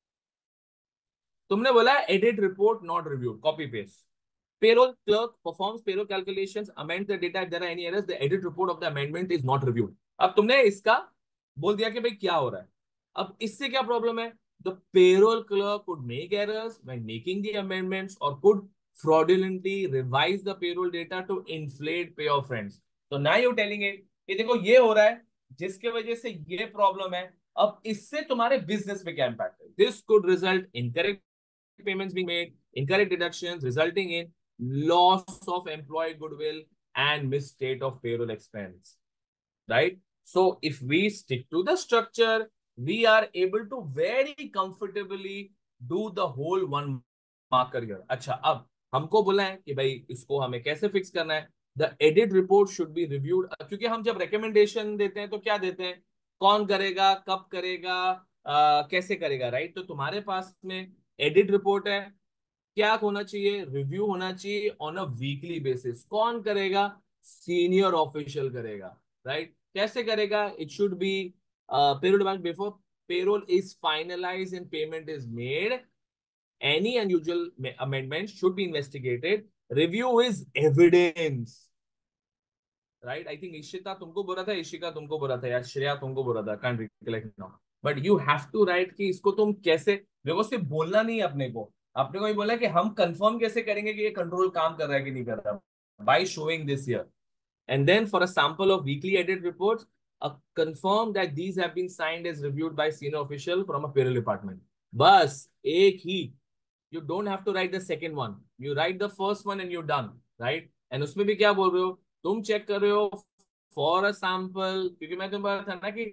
तुमने बोला edit report not reviewed, copy paste. Payroll clerk performs payroll calculations, amends the data if there are any errors. The edit report of the amendment is not reviewed. अब तुमने इसका बोल दिया कि भाई क्या हो रहा है। अब इससे क्या प्रॉब्लम है? The payroll clerk could make errors when making the amendments or could fraudulently revise the payroll data to inflate payoff trends. So now you're telling it कि देखो ये हो रहा है, जिसके वजह से ये प्रॉब्लम है। अब इससे तुम्हारे बिजनेस पे क्या इम्पैक्ट है? This could result in incorrect payments being made, incorrect deductions resulting in loss of employee goodwill and misstate of payroll expense, right? So if we stick to the structure, we are able to very comfortably do the whole one marker here. अच्छा, अब हमको बोला है कि भाई इसको हमें कैसे फिक्स करना है। The edit report should be reviewed, क्योंकि हम जब रिकमेंडेशन देते हैं तो क्या देते हैं, कौन करेगा, कब करेगा, कैसे करेगा, राइट। तो तुम्हारे पास में एडिट रिपोर्ट है, क्या होना चाहिए, रिव्यू होना चाहिए ऑन अ वीकली बेसिस। कौन करेगा? सीनियर ऑफिशियल करेगा, राइट। कैसे करेगा? It should be payroll bank before payroll is finalize and payment is made, any unusual amendment should be investigated, review is evidence, right. I think Ishita तुमको बोला था, इशिका तुमको बोला था, या श्रेया तुमको बोला था, can't recollect now. But you have to write कि इसको तुम कैसे, देखो सिर्फ बोलना नहीं है अपने को। अपने को ही बोला कि हम कंफर्म कैसे करेंगे कि ये कंट्रोल काम कर रहा है कि नहीं कर रहा, by showing this year. And then for a sample of weekly edit reports, confirm that these have been signed as reviewed by senior official from a payroll department. बस एक ही, you don't have to write the second one. You write the first one and you're done, right? And उसमें भी क्या बोल रहे हो, तुम check कर रहे हो for a sample, क्योंकि मैं तुम्हें बताया था ना कि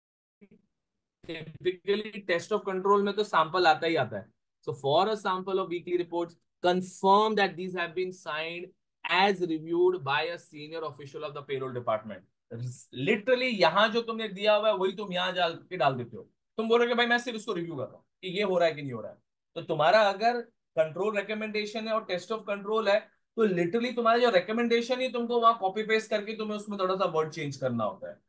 टिपिकली टेस्ट ऑफ कंट्रोल में तो सैंपल आता ही आता है। So for a sample of weekly reports, confirm that these have been signed as reviewed by a senior official of the payroll department. Literally यहां जो तुमने दिया हुआ है वही तुम यहां डाल के डाल देते हो। तुम बोल रहे हो कि भाई मैं सिर्फ इसको रिव्यू कर रहा हूँ कि ये हो रहा है कि नहीं हो रहा है। तो तुम्हारा अगर कंट्रोल रिकमेंडेशन है और टेस्ट ऑफ कंट्रोल है, तो लिटरली तुम्हारा जो रिकमेंडेशन ही तुमको वहां कॉपी पेस्ट करके तुम्हें उसमें थोड़ा सा वर्ड चेंज करना होता है,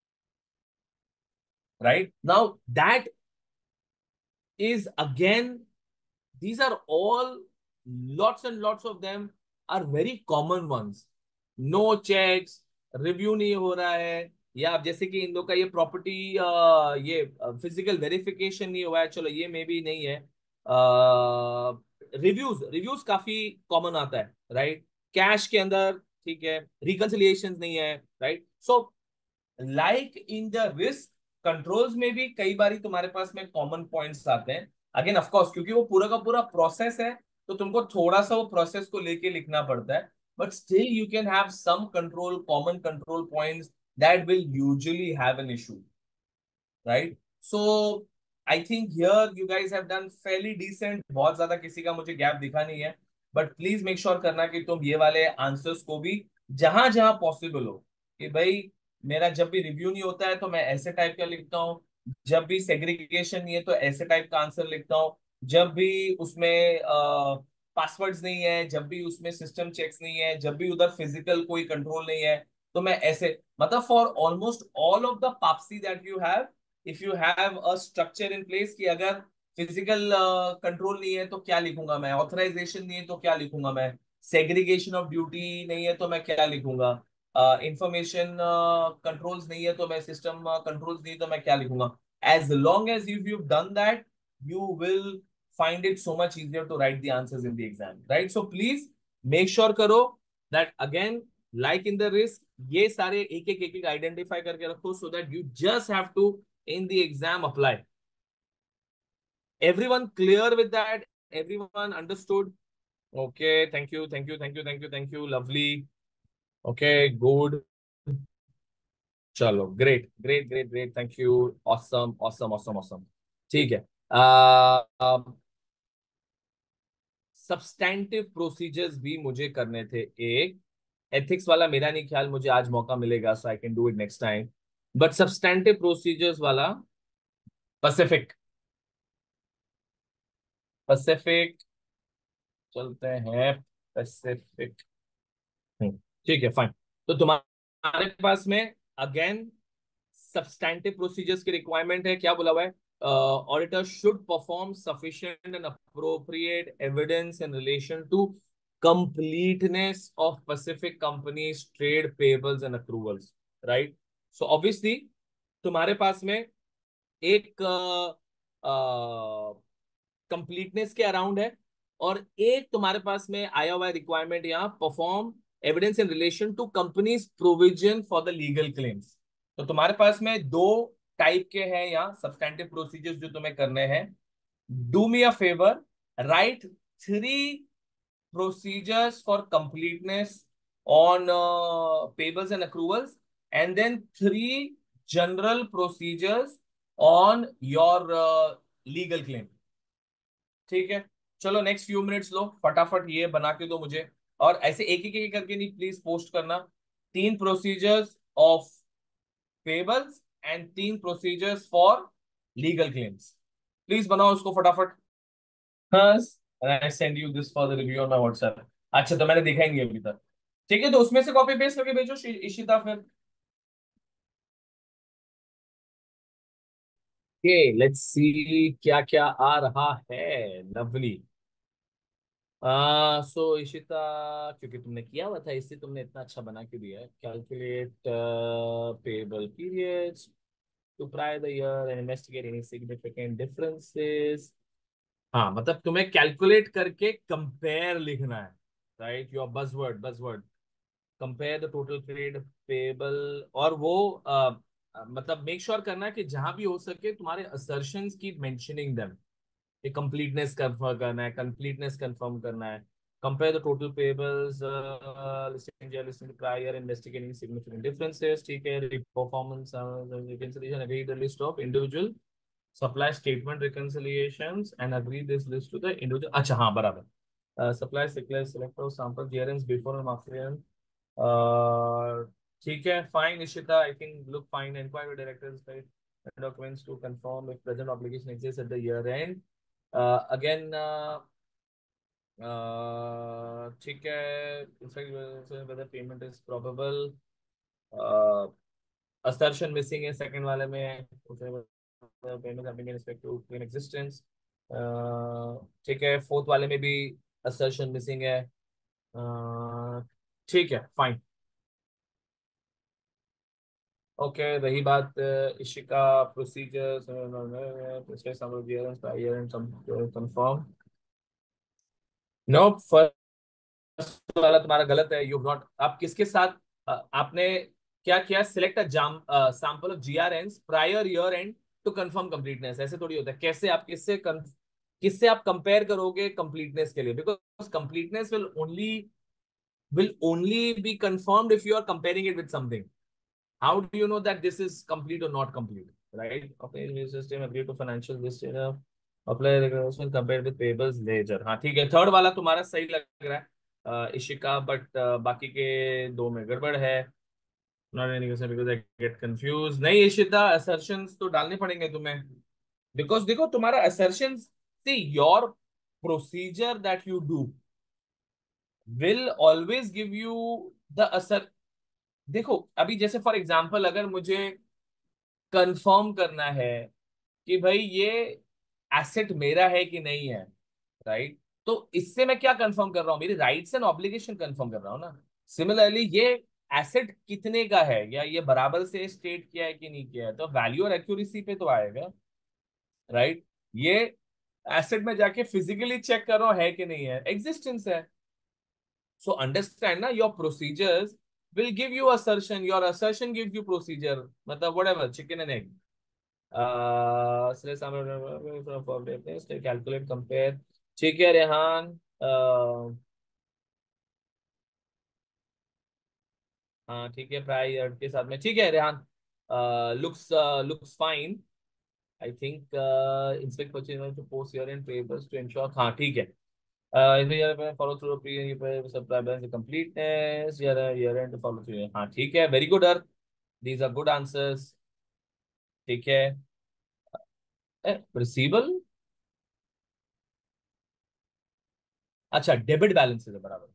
right. Now that is again, these are all, lots and lots of them are very common ones. No checks, review नहीं हो रहा है, या अब जैसे कि इन लोग का ये प्रॉपर्टी, ये फिजिकल वेरिफिकेशन नहीं हुआ है, चलो ये मे भी नहीं है। रिव्यूज रिव्यूज काफी कॉमन आता है, राइट। कैश के अंदर ठीक है, रिकंसिलिएशन नहीं है, right. So like in the risk controls में भी कई बारी तुम्हारे पास में कॉमन पॉइंट्स आते हैं। अगेन ऑफ कोर्स क्योंकि वो पूरा का पूरा प्रोसेस है, तो तुमको थोड़ा सा वो प्रोसेस को लेके लिखना पड़ता है। But still you can have some control, common control points that will usually have an issue, right. So I think here you guys have done fairly decent, बहुत ज्यादा किसी का मुझे गैप दिखा नहीं है। बट प्लीज मेक श्योर करना कि तुम ये वाले आंसर्स को भी जहां जहां पॉसिबल हो, कि भाई मेरा जब भी रिव्यू नहीं होता है तो मैं ऐसे टाइप का लिखता हूँ, जब भी सेग्रीगेशन नहीं है तो ऐसे टाइप का आंसर लिखता हूँ, जब भी उसमें पासवर्ड्स नहीं है, जब भी उसमें सिस्टम चेक्स नहीं है, जब भी उधर फिजिकल कोई कंट्रोल नहीं है, तो मैं ऐसे, मतलब for almost all of the पापसी that you have, if you have a structure in place कि अगर फिजिकल कंट्रोल नहीं है तो क्या लिखूंगा मैं, ऑथराइजेशन नहीं है तो क्या लिखूंगा मैं, सेग्रीगेशन ऑफ ड्यूटी नहीं है तो मैं क्या लिखूंगा, इंफॉर्मेशन कंट्रोल्स नहीं है तो मैं सिस्टम कंट्रोल्स नहीं है तो मैं क्या लिखूंगा. As long as you done that, you will find it so much easier to write the answers in the exam, right? So please make sure करो that again, like in the risk, ये सारे एक एक identify करके रखो so that you just have to in the exam apply. Everyone clear with that? Everyone understood? Okay, thank you, thank you, thank you, thank you, thank you, lovely. Okay, good. चलो, great great great great, thank you. Awesome awesome awesome awesome. ठीक है. Substantive procedures भी मुझे करने थे. एक ethics वाला मेरा नहीं ख्याल मुझे आज मौका मिलेगा, so I can do it next time. But substantive procedures वाला पैसिफिक, पैसिफिक चलते हैं. पैसिफिक. ठीक है, फाइन. तो तुम्हारे पास में अगेन सब्सटैंटिव प्रोसीजर्स की रिक्वायरमेंट है. क्या बोला हुआ है? Auditor should perform sufficient and appropriate evidence in relation to completeness of Pacific Company's trade payables and accruals, right? So obviously तुम्हारे पास में एक कंप्लीटनेस के अराउंड है, और एक तुम्हारे पास में आया हुआ है रिक्वायरमेंट यहाँ, perform evidence in relation to companies provision for the legal claims. तो तुम्हारे पास में दो टाइप के हैं यहाँ सब्सटैंटिव प्रोसीजर्स जो तुम्हें करने हैं. Do me a favour, write 3 procedures for completeness on payables and accruals, and then 3 general procedures on your legal claim. ठीक है. चलो नेक्स्ट फ्यू मिनट्स लो, फटाफट ये बना के दो मुझे. और ऐसे एक करके नहीं, प्लीज पोस्ट करना. 3 procedures of payables and 3 procedures for legal claims. Please बनाओ उसको फटाफट. हाँ, I send you this for the review on my WhatsApp. अच्छा, तो मैंने देखा ही नहीं अभी तक. ठीक है, तो उसमें से कॉपी पेस्ट करके भेजो इशिता फिर. ओके, लेट्स सी क्या क्या आ रहा है. लवली. सो इशिता, क्योंकि तुमने किया हुआ था इससे तुमने इतना अच्छा बना के दिया है. Calculate payable periods to prior the year and investigate any significant differences. हाँ, मतलब तुम्हें कैलकुलेट करके कंपेयर लिखना है, राइट? Your buzzword, buzzword compare the total trade payable. और वो मतलब मेक श्योर करना है कि जहां भी हो सके तुम्हारे असर्शंस की मेंशनिंग देम. ये कंप्लीटनेस कंफर्म करना है, कंप्लीटनेस कंफर्म करना है. Compare the total payables, listing listing prior, investigating significant differences. ठीक है. Performance reconciliation, agree the list of individual supply statement reconciliations and agree this list to the individual. अच्छा, हाँ, बराबर. Supply select of sample clearance before and after. ठीक है, fine Ishita, I think look fine. Inquiry directors documents to confirm if present obligation exists at the year end. Again, ठीक है. Whether payment is probable. uh, assertion missing है second वाले में. Payment having in respect to in existence. ठीक है. fourth वाले में भी assertion missing है. ठीक है, फाइन. ओके, रही बात Ishika procedures confirm. No, first वाला तुम्हारा गलत है. यू नॉट, आप किसके साथ आपने क्या किया? Select a jam sample of GRNs prior year end to confirm completeness. ऐसे थोड़ी होता है. कैसे आप किससे आप कंपेयर करोगे कंप्लीटनेस के लिए? Because completeness will only be confirmed if you are comparing it with something. How do you know that this is complete or not complete, right? Okay, new system agree to financial this apply regulation compared with payables ledger. हाँ, ठीक है. Third वाला तुम्हारा सही लग रहा है Ishika, but बाकी के दो में गड़बड़ है. Not any question because I get confused. नहीं इशिता, assertions तो डालने पड़ेंगे तुम्हें. Because देखो तुम्हारा assertions, see your procedure that you do will always give you the assert. देखो अभी जैसे फॉर एग्जांपल अगर मुझे कंफर्म करना है कि भाई ये एसेट मेरा है कि नहीं है, राइट। तो इससे मैं क्या कंफर्म कर रहा हूँ, मेरी राइट्स एंड ऑब्लिगेशन कंफर्म कर रहा हूँ ना। सिमिलरली ये एसेट कितने का है, या ये बराबर से स्टेट किया है कि नहीं किया है, तो वैल्यू और एक्यूरेसी पे तो आएगा, राइट। ये एसेट में जाके फिजिकली चेक कर रहा हूँ है कि नहीं है, एग्जिस्टेंस है। सो अंडरस्टैंड ना, your procedures will give you assertion, your assertion gives you procedure, मतलब whatever, chicken and egg. Calculate compare, ठीक है रेहान। हाँ ठीक है, प्राय ईयर के साथ में, ठीक है Rehan. Looks looks fine. I think inspect purchase to post year end papers to ensure, हाँ ठीक है। Follow through pre supply balance completeness, year end follow through, हाँ ठीक है, very good earth, these are good answers. ठीक है, रिसीवल, अच्छा debit balance है बराबर।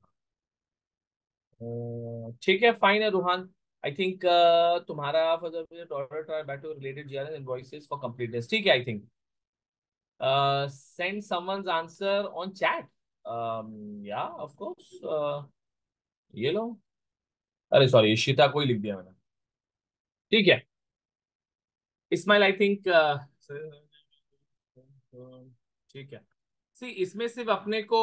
ठीक है, फाइन है रूहान। आई थिंक तुम्हारा dollar try back to related GRS invoices for completeness, ठीक है। I think send someone's answer on chat, या ऑफ कोर्स, ये लो, अरे सॉरी इशिता को ही लिख दिया मैंने, ठीक है। इस्माइल आई थिंक, ठीक है। सी इसमें सिर्फ अपने को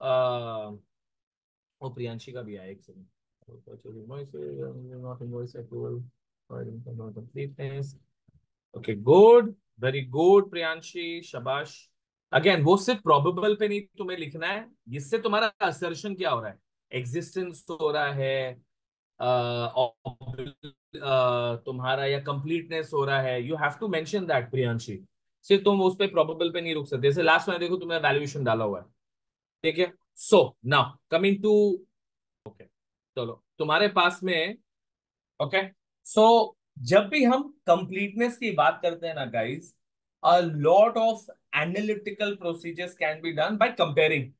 वो प्रियांशी का भी है, एक second. Okay good, very good Priyanshi, शाबाश। अगेन वो सिर्फ प्रोबेबल पे नहीं तुम्हें लिखना है, इससे तुम्हारा असर्शन क्या हो रहा है, एग्जिस्टेंस हो रहा है, तुम्हारा या कंप्लीटनेस हो रहा है, you have to mention that Priyanshi. सिर्फ तुम उस पे प्रोबेबल पे नहीं रुक सकते, जैसे लास्ट में देखो तुमने वैल्यूएशन डाला हुआ है, ठीक है। So now coming to, okay चलो तुम्हारे पास में, ओके। सो जब भी हम कंप्लीटनेस की बात करते हैं ना guys, a lot of analytical procedures can be done by comparing,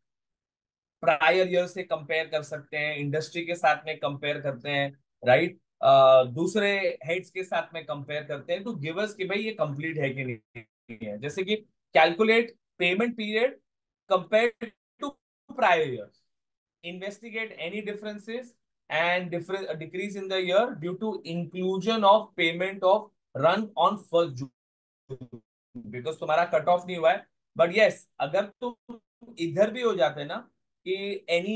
prior year से कंपेयर कर सकते हैं, इंडस्ट्री के साथ में कंपेयर करते हैं, राइट। दूसरे हेड्स के साथ में कंपेयर करते हैं, तो गिव अस कि भाई ये कंप्लीट है कि नहीं है, जैसे कि calculate payment period compare to prior year, investigate any differences and different decrease in the year due to inclusion of payment of run on 1st June, because तुम्हारा कट ऑफ नहीं हुआ है। बट यस, अगर तुम इधर भी हो जाते ना कि any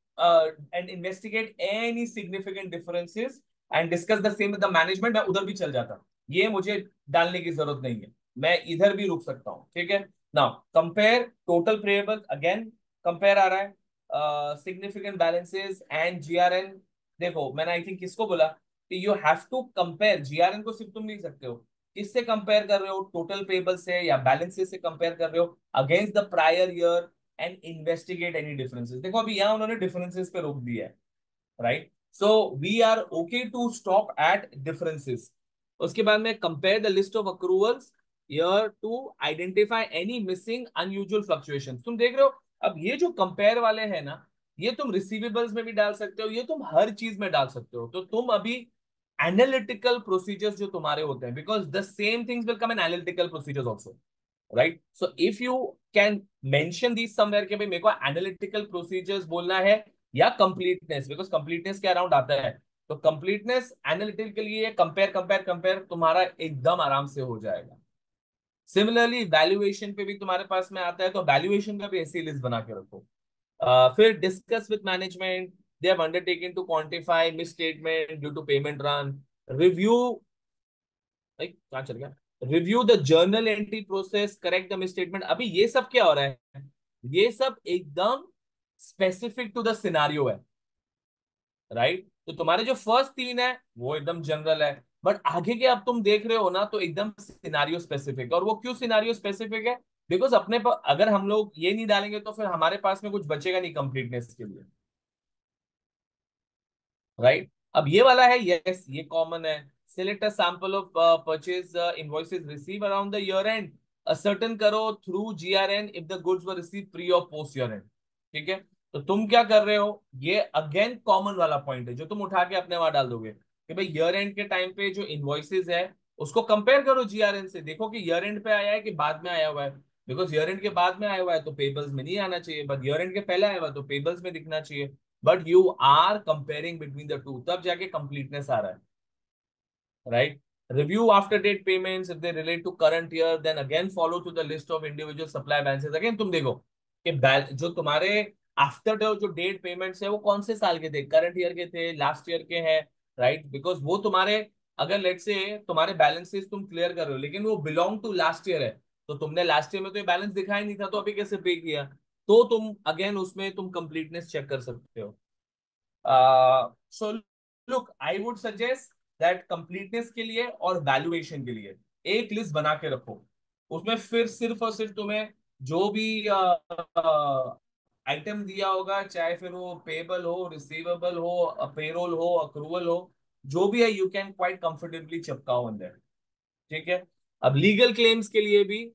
and investigate any significant differences and discuss the same with the management, मैं उधर भी चल जाता, ये मुझे डालने की जरूरत नहीं है, मैं इधर भी रुक सकता हूँ, ठीक है। Now compare total payable, again compare आ रहा है, सिग्निफिकेंट बैलेंसेस एंड जीआरएन। देखो मैंने आई थिंक किसको बोला कि you have to compare, GRN को सिर्फ तुम नहीं सकते हो, किससे कंपेयर कर रहे हो, टोटल पेबल से या बैलेंसेस से कंपेयर कर रहे हो against the prior year and investigate any differences. देखो अभी यहाँ उन्होंने डिफरेंसेस पे रोक दिया है, right. So we are okay to stop at differences. उसके बाद में compare the list of accruals year to identify any missing unusual fluctuation. तुम देख रहे हो, अब ये जो कंपेयर वाले हैं ना, ये तुम रिसीवेबल्स में भी डाल सकते हो, ये तुम हर चीज में डाल सकते हो, तो तुम अभी एनालिटिकल प्रोसीजर्स जो तुम्हारे होते हैं, because the same things will come in analytical procedures also, right. So if you can mention these somewhere के भाई मेरे को एनालिटिकल प्रोसीजर्स बोलना है या कंप्लीटनेस, बिकॉज कंप्लीटनेस के अराउंड आता है, तो कंप्लीटनेस एनालिटिकल के लिए कंपेयर कंपेयर कंपेयर तुम्हारा एकदम आराम से हो जाएगा। सिमिलरली वैल्यूएशन पे भी तुम्हारे पास में आता है, तो वैल्यूएशन का भी ऐसी लिस्ट बना के रखो। फिर discuss with management, they have undertaken to quantify misstatement due to payment run, review, कहाँ चल गया, review the journal entry process, correct the misstatement. अभी ये सब क्या हो रहा है, ये सब एकदम स्पेसिफिक टू द सिनारियो है, राइट। तो तुम्हारे जो फर्स्ट तीन है वो एकदम जनरल है, बट आगे के अब तुम देख रहे हो ना तो एकदम सिनारियो स्पेसिफिक, और वो क्यों सिनारियो स्पेसिफिक है, बिकॉज अपने पर अगर हम लोग ये नहीं डालेंगे तो फिर हमारे पास में कुछ बचेगा नहीं कंप्लीटनेस के लिए, राइट। अब ये वाला है, यस ये कॉमन है, select a sample of purchase invoices receive around the year end, ascertain करो through GRN if the goods were receive pre और पोस्ट ईयर एंड, ठीक है। तो तुम क्या कर रहे हो, ये अगेन कॉमन वाला पॉइंट है जो तुम उठा के अपने वहां डाल दोगे कि भाई ईयर एंड के टाइम पे जो इनवॉइसेस है उसको कंपेयर करो जीआरएन से, देखो कि ईयर एंड पे आया है कि बाद में आया हुआ है। बिकॉज ईयर एंड के बाद में आया हुआ है तो पेबल्स में नहीं आना चाहिए, बट ईयर एंड के पहले आया हुआ है तो पेबल्स में दिखना चाहिए। But you are comparing between the two, तब जाके कंप्लीटनेस आ रहा है, right? Review after date payments if they relate to current year, then again follow to the list of individual supply balances. Again तुम देखो कि जो तुम्हारे आफ्टर जो डेट पेमेंट्स है वो कौन से साल के थे, करंट ईयर के थे, लास्ट ईयर के हैं, राइट? बिकॉज वो तुम्हारे, अगर लेट से तुम्हारे बैलेंसेस तुम क्लियर कर रहे हो लेकिन वो बिलोंग टू लास्ट ईयर है, तो तुमने लास्ट ईयर में तो ये बैलेंस दिखाई नहीं था, तो अभी कैसे पे किया? तो तुम अगेन उसमें तुम कंप्लीटनेस चेक कर सकते हो। So look, I would suggest that completeness के लिए और वैल्यूएशन के लिए एक लिस्ट बना के रखो। उसमें फिर सिर्फ और सिर्फ तुम्हें जो भी आइटम दिया होगा, चाहे फिर वो पेबल हो, रिसीवेबल हो, पेरोल हो, अक्रूवल हो, जो भी है, यू कैन क्वाइट कंफर्टेबली चिपकाओ अंदर। ठीक है। अब लीगल क्लेम्स के लिए भी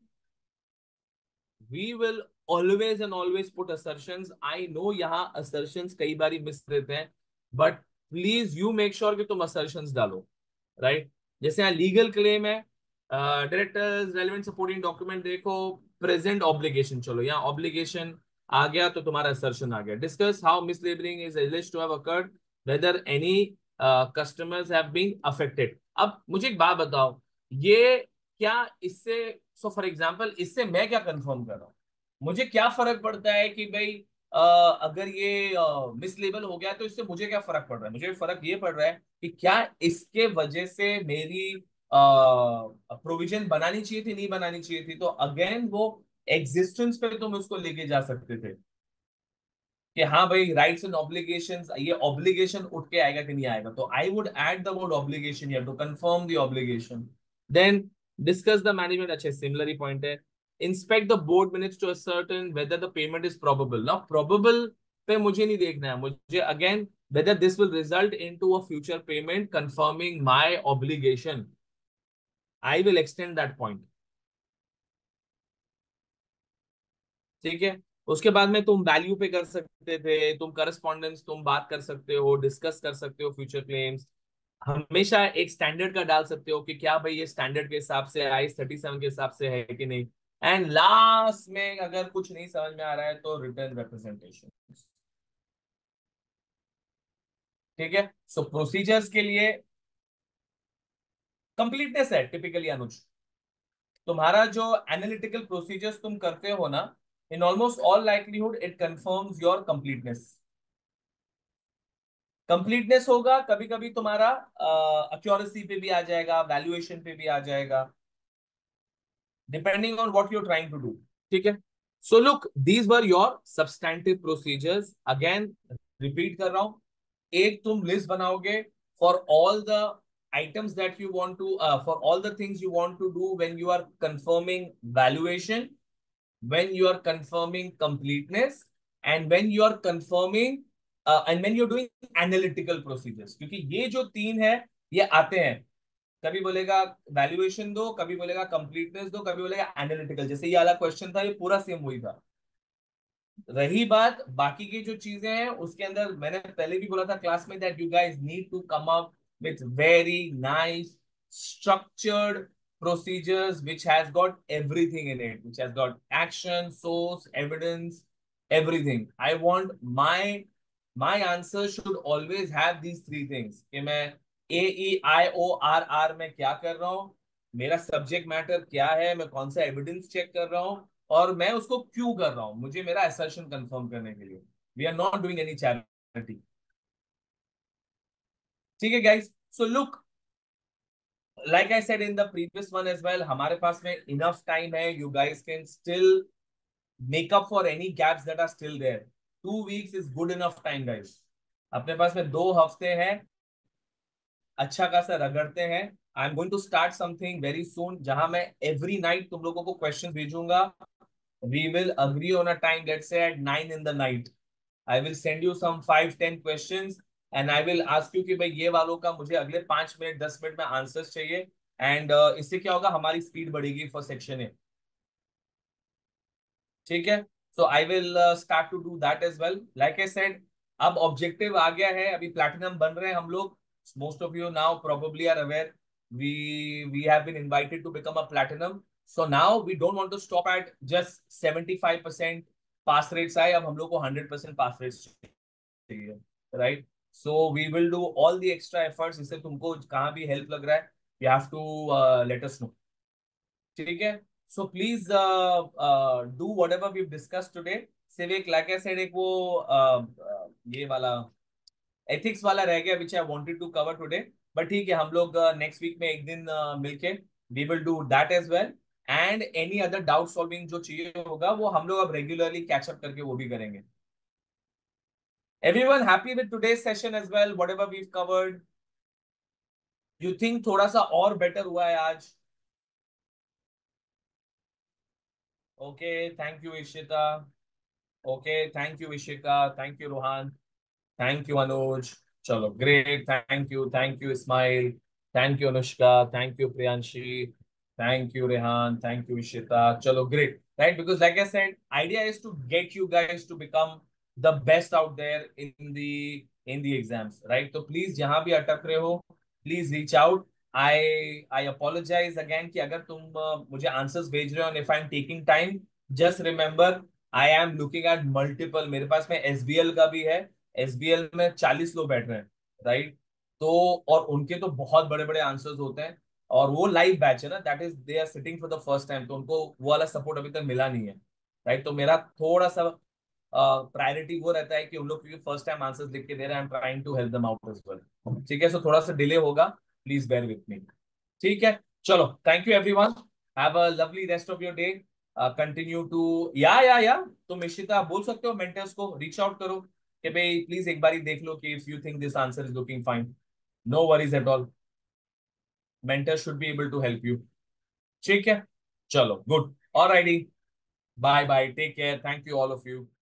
we will always and always put assertions. I know यहाँ assertions कई बारी मिस रहते हैं, but please you make sure कि तुम assertions डालो, right? जैसे यहाँ लीगल क्लेम है, डायरेक्टर्स रेलेवेंट सपोर्टिंग डॉक्यूमेंट देखो, प्रेजेंट ऑब्लिगेशन, चलो यहाँ ऑब्लिगेशन आ गया तो तुम्हारा assertion आ गया। Discuss how mislabelling is alleged to have occurred, whether any customers have been affected। अब मुझे एक बात बताओ, ये क्या इससे, सो फॉर एग्जाम्पल इससे मैं क्या कंफर्म कर रहा हूँ? मुझे क्या फर्क पड़ता है कि भाई अगर ये मिसलेबल हो गया तो इससे मुझे क्या फर्क पड़ रहा है? मुझे फर्क ये पड़ रहा है कि क्या इसके वजह से मेरी प्रोविजन बनानी चाहिए थी, नहीं बनानी चाहिए थी? तो अगेन वो एग्जिस्टेंस पे तुम उसको लेके जा सकते थे कि हाँ भाई राइट्स एंड ऑब्लिगेशंस, ये ऑब्लिगेशन उठ के आएगा कि नहीं आएगा, तो I would add the word obligation here to confirm the obligation. Then discuss the management, अच्छा सिमिलर ही पॉइंट है। Inspect the board minutes to ascertain whether the payment is probable. Now probable पे मुझे नहीं देखना है, मुझे again whether this will result into a future payment confirming my obligation, I will extend that point। ठीक है। उसके बाद में तुम वैल्यू पे कर सकते थे, तुम करस्पॉन्डेंस तुम बात कर सकते हो, डिस्कस कर सकते हो फ्यूचर क्लेम्स। हमेशा एक स्टैंडर्ड का डाल सकते हो कि क्या भाई ये स्टैंडर्ड के हिसाब से IS 37 के हिसाब से है कि नहीं। एंड लास्ट में अगर कुछ नहीं समझ में आ रहा है तो रिटर्न रिप्रेजेंटेशन। ठीक है। सो प्रोसीजर्स के लिए कंप्लीटनेस है टिपिकली अनुज, तुम्हारा जो एनालिटिकल प्रोसीजर्स तुम करते हो ना, in almost all likelihood it confirms your completeness. Completeness होगा, कभी कभी तुम्हारा एक्यूरेसी पे भी आ जाएगा, वैल्यूएशन पे भी आ जाएगा, depending on what you are trying to do. ठीक है। So look, these were your substantive procedures. Again repeat कर रहा हूं, एक तुम लिस्ट बनाओगे for all the items that you want to for all the things you want to do when you are confirming valuation, when you are confirming completeness, and when you are confirming and when you're doing analytical procedures, क्योंकि ये जो तीन है ये आते हैं, कभी बोलेगा वैल्यूएशन दो, कभी बोलेगा कंप्लीटनेस दो, कभी बोलेगा एनालिटिकल। जैसे ये वाला क्वेश्चन था, ये पूरा सेम वही था। रही बात बाकी की जो चीजें हैं उसके अंदर, मैंने पहले भी बोला था क्लास में that you guys need to come up with very nice structured procedures which has got everything in it, which has got action, source, evidence, everything. I want my answer should always have these three things कि मैं AEIORR में क्या कर रहा हूँ, मेरा subject matter क्या है, मैं कौन सा एविडेंस चेक कर रहा हूँ, और मैं उसको क्यों कर रहा हूं, मुझे मेरा असर्शन कंफर्म करने के लिए। We are not doing any charity. ठीक है guys. So look, like I said in the previous one as well, हमारे पास में इनफ टाइम है, you guys can still make up for any gaps that are still there. 2 weeks is good enough time guys. अपने पास में 2 हफ्ते हैं, अच्छा खासा रगड़ते हैं। I am going to start something very soon, जहां मैं एवरी नाइट तुम लोगों को क्वेश्चन भेजूंगा। We will agree on a time, let's say at 9 in the night। I will send you some 5-10 questions and I will ask you कि भाई ये वालों का मुझे अगले 5 मिनट 10 मिनट में आंसर्स चाहिए। एंड इससे क्या होगा, हमारी स्पीड बढ़ेगी फॉर सेक्शन ए। ठीक है। So I will start to do that as well, like I said. अब ऑब्जेक्टिव आ गया है, अभी प्लैटिनम बन रहे हैं हम लोग। Most of you now probably are aware, we we have been invited to become a platinum. So now we don't want to stop at just 75% pass rates आए, अब हम लोग को 100% पास रेट्स चाहिए, right? So we will do all the extra efforts. इससे तुमको कहाँ भी हेल्प लग रहा है, you have to let us know, ठीक है? So please do whatever we discuss today. सिर्फ एक लाइक आई सेड, एक वो ये वाला एथिक्स वाला रह गया which I wanted to cover today. But ठीक है, हम लोग नेक्स्ट वीक में एक दिन मिलके we will do that as well. And any other doubt solving जो चाहिए होगा वो हम लोग अब रेगुलरली कैचअप करके वो भी करेंगे। Everyone happy with today's session as well, whatever we covered? You think थोड़ा सा और बेटर हुआ है आज? Okay, thank you Ishita. Okay, thank you Ishika, thank you Rohan, thank you Anuj. चलो great, thank you Ismail, thank you Anushka, thank you Priyanshi, thank you Rehan, thank you Ishita. चलो great, right? Because like I said, idea is to get you guys to become the best out there in the exams, right? तो please जहां भी अटक रहे हो, please reach out. I apologise again कि अगर तुम मुझे आंसर्स भेज रहे हो, if I am taking time, just remember I am looking at multiple, मेरे पास में एसबीएल का भी है। एसबीएल में 40 लोग बैठ रहे हैं, राइट? तो और उनके तो बहुत बड़े बड़े आंसर्स होते हैं, और वो लाइव बैच है ना, that is they are sitting for the first time, तो उनको वो वाला सपोर्ट अभी तक मिला नहीं है, राइट? तो मेरा थोड़ा सा प्रायोरिटी वो रहता है कि उन लोग क्योंकि फर्स्ट टाइम आंसर्स लिख के दे रहे हैं, I am trying to help them out as well, ठीक है? सो थोड़ा सा डिले होगा, प्लीज बेयर विथ मी, ठीक है? चलो, thank you everyone, have a lovely rest of your day. Continue to या तुम इशिता बोल सकते हो मेंटर्स को, रीच आउट करो कि भाई प्लीज एक बार ही देख लो कि if you think this answer is looking fine, no worries at all, mentor should be able to help you, ठीक है? चलो good, alrighty, bye bye, take care, thank you all of you.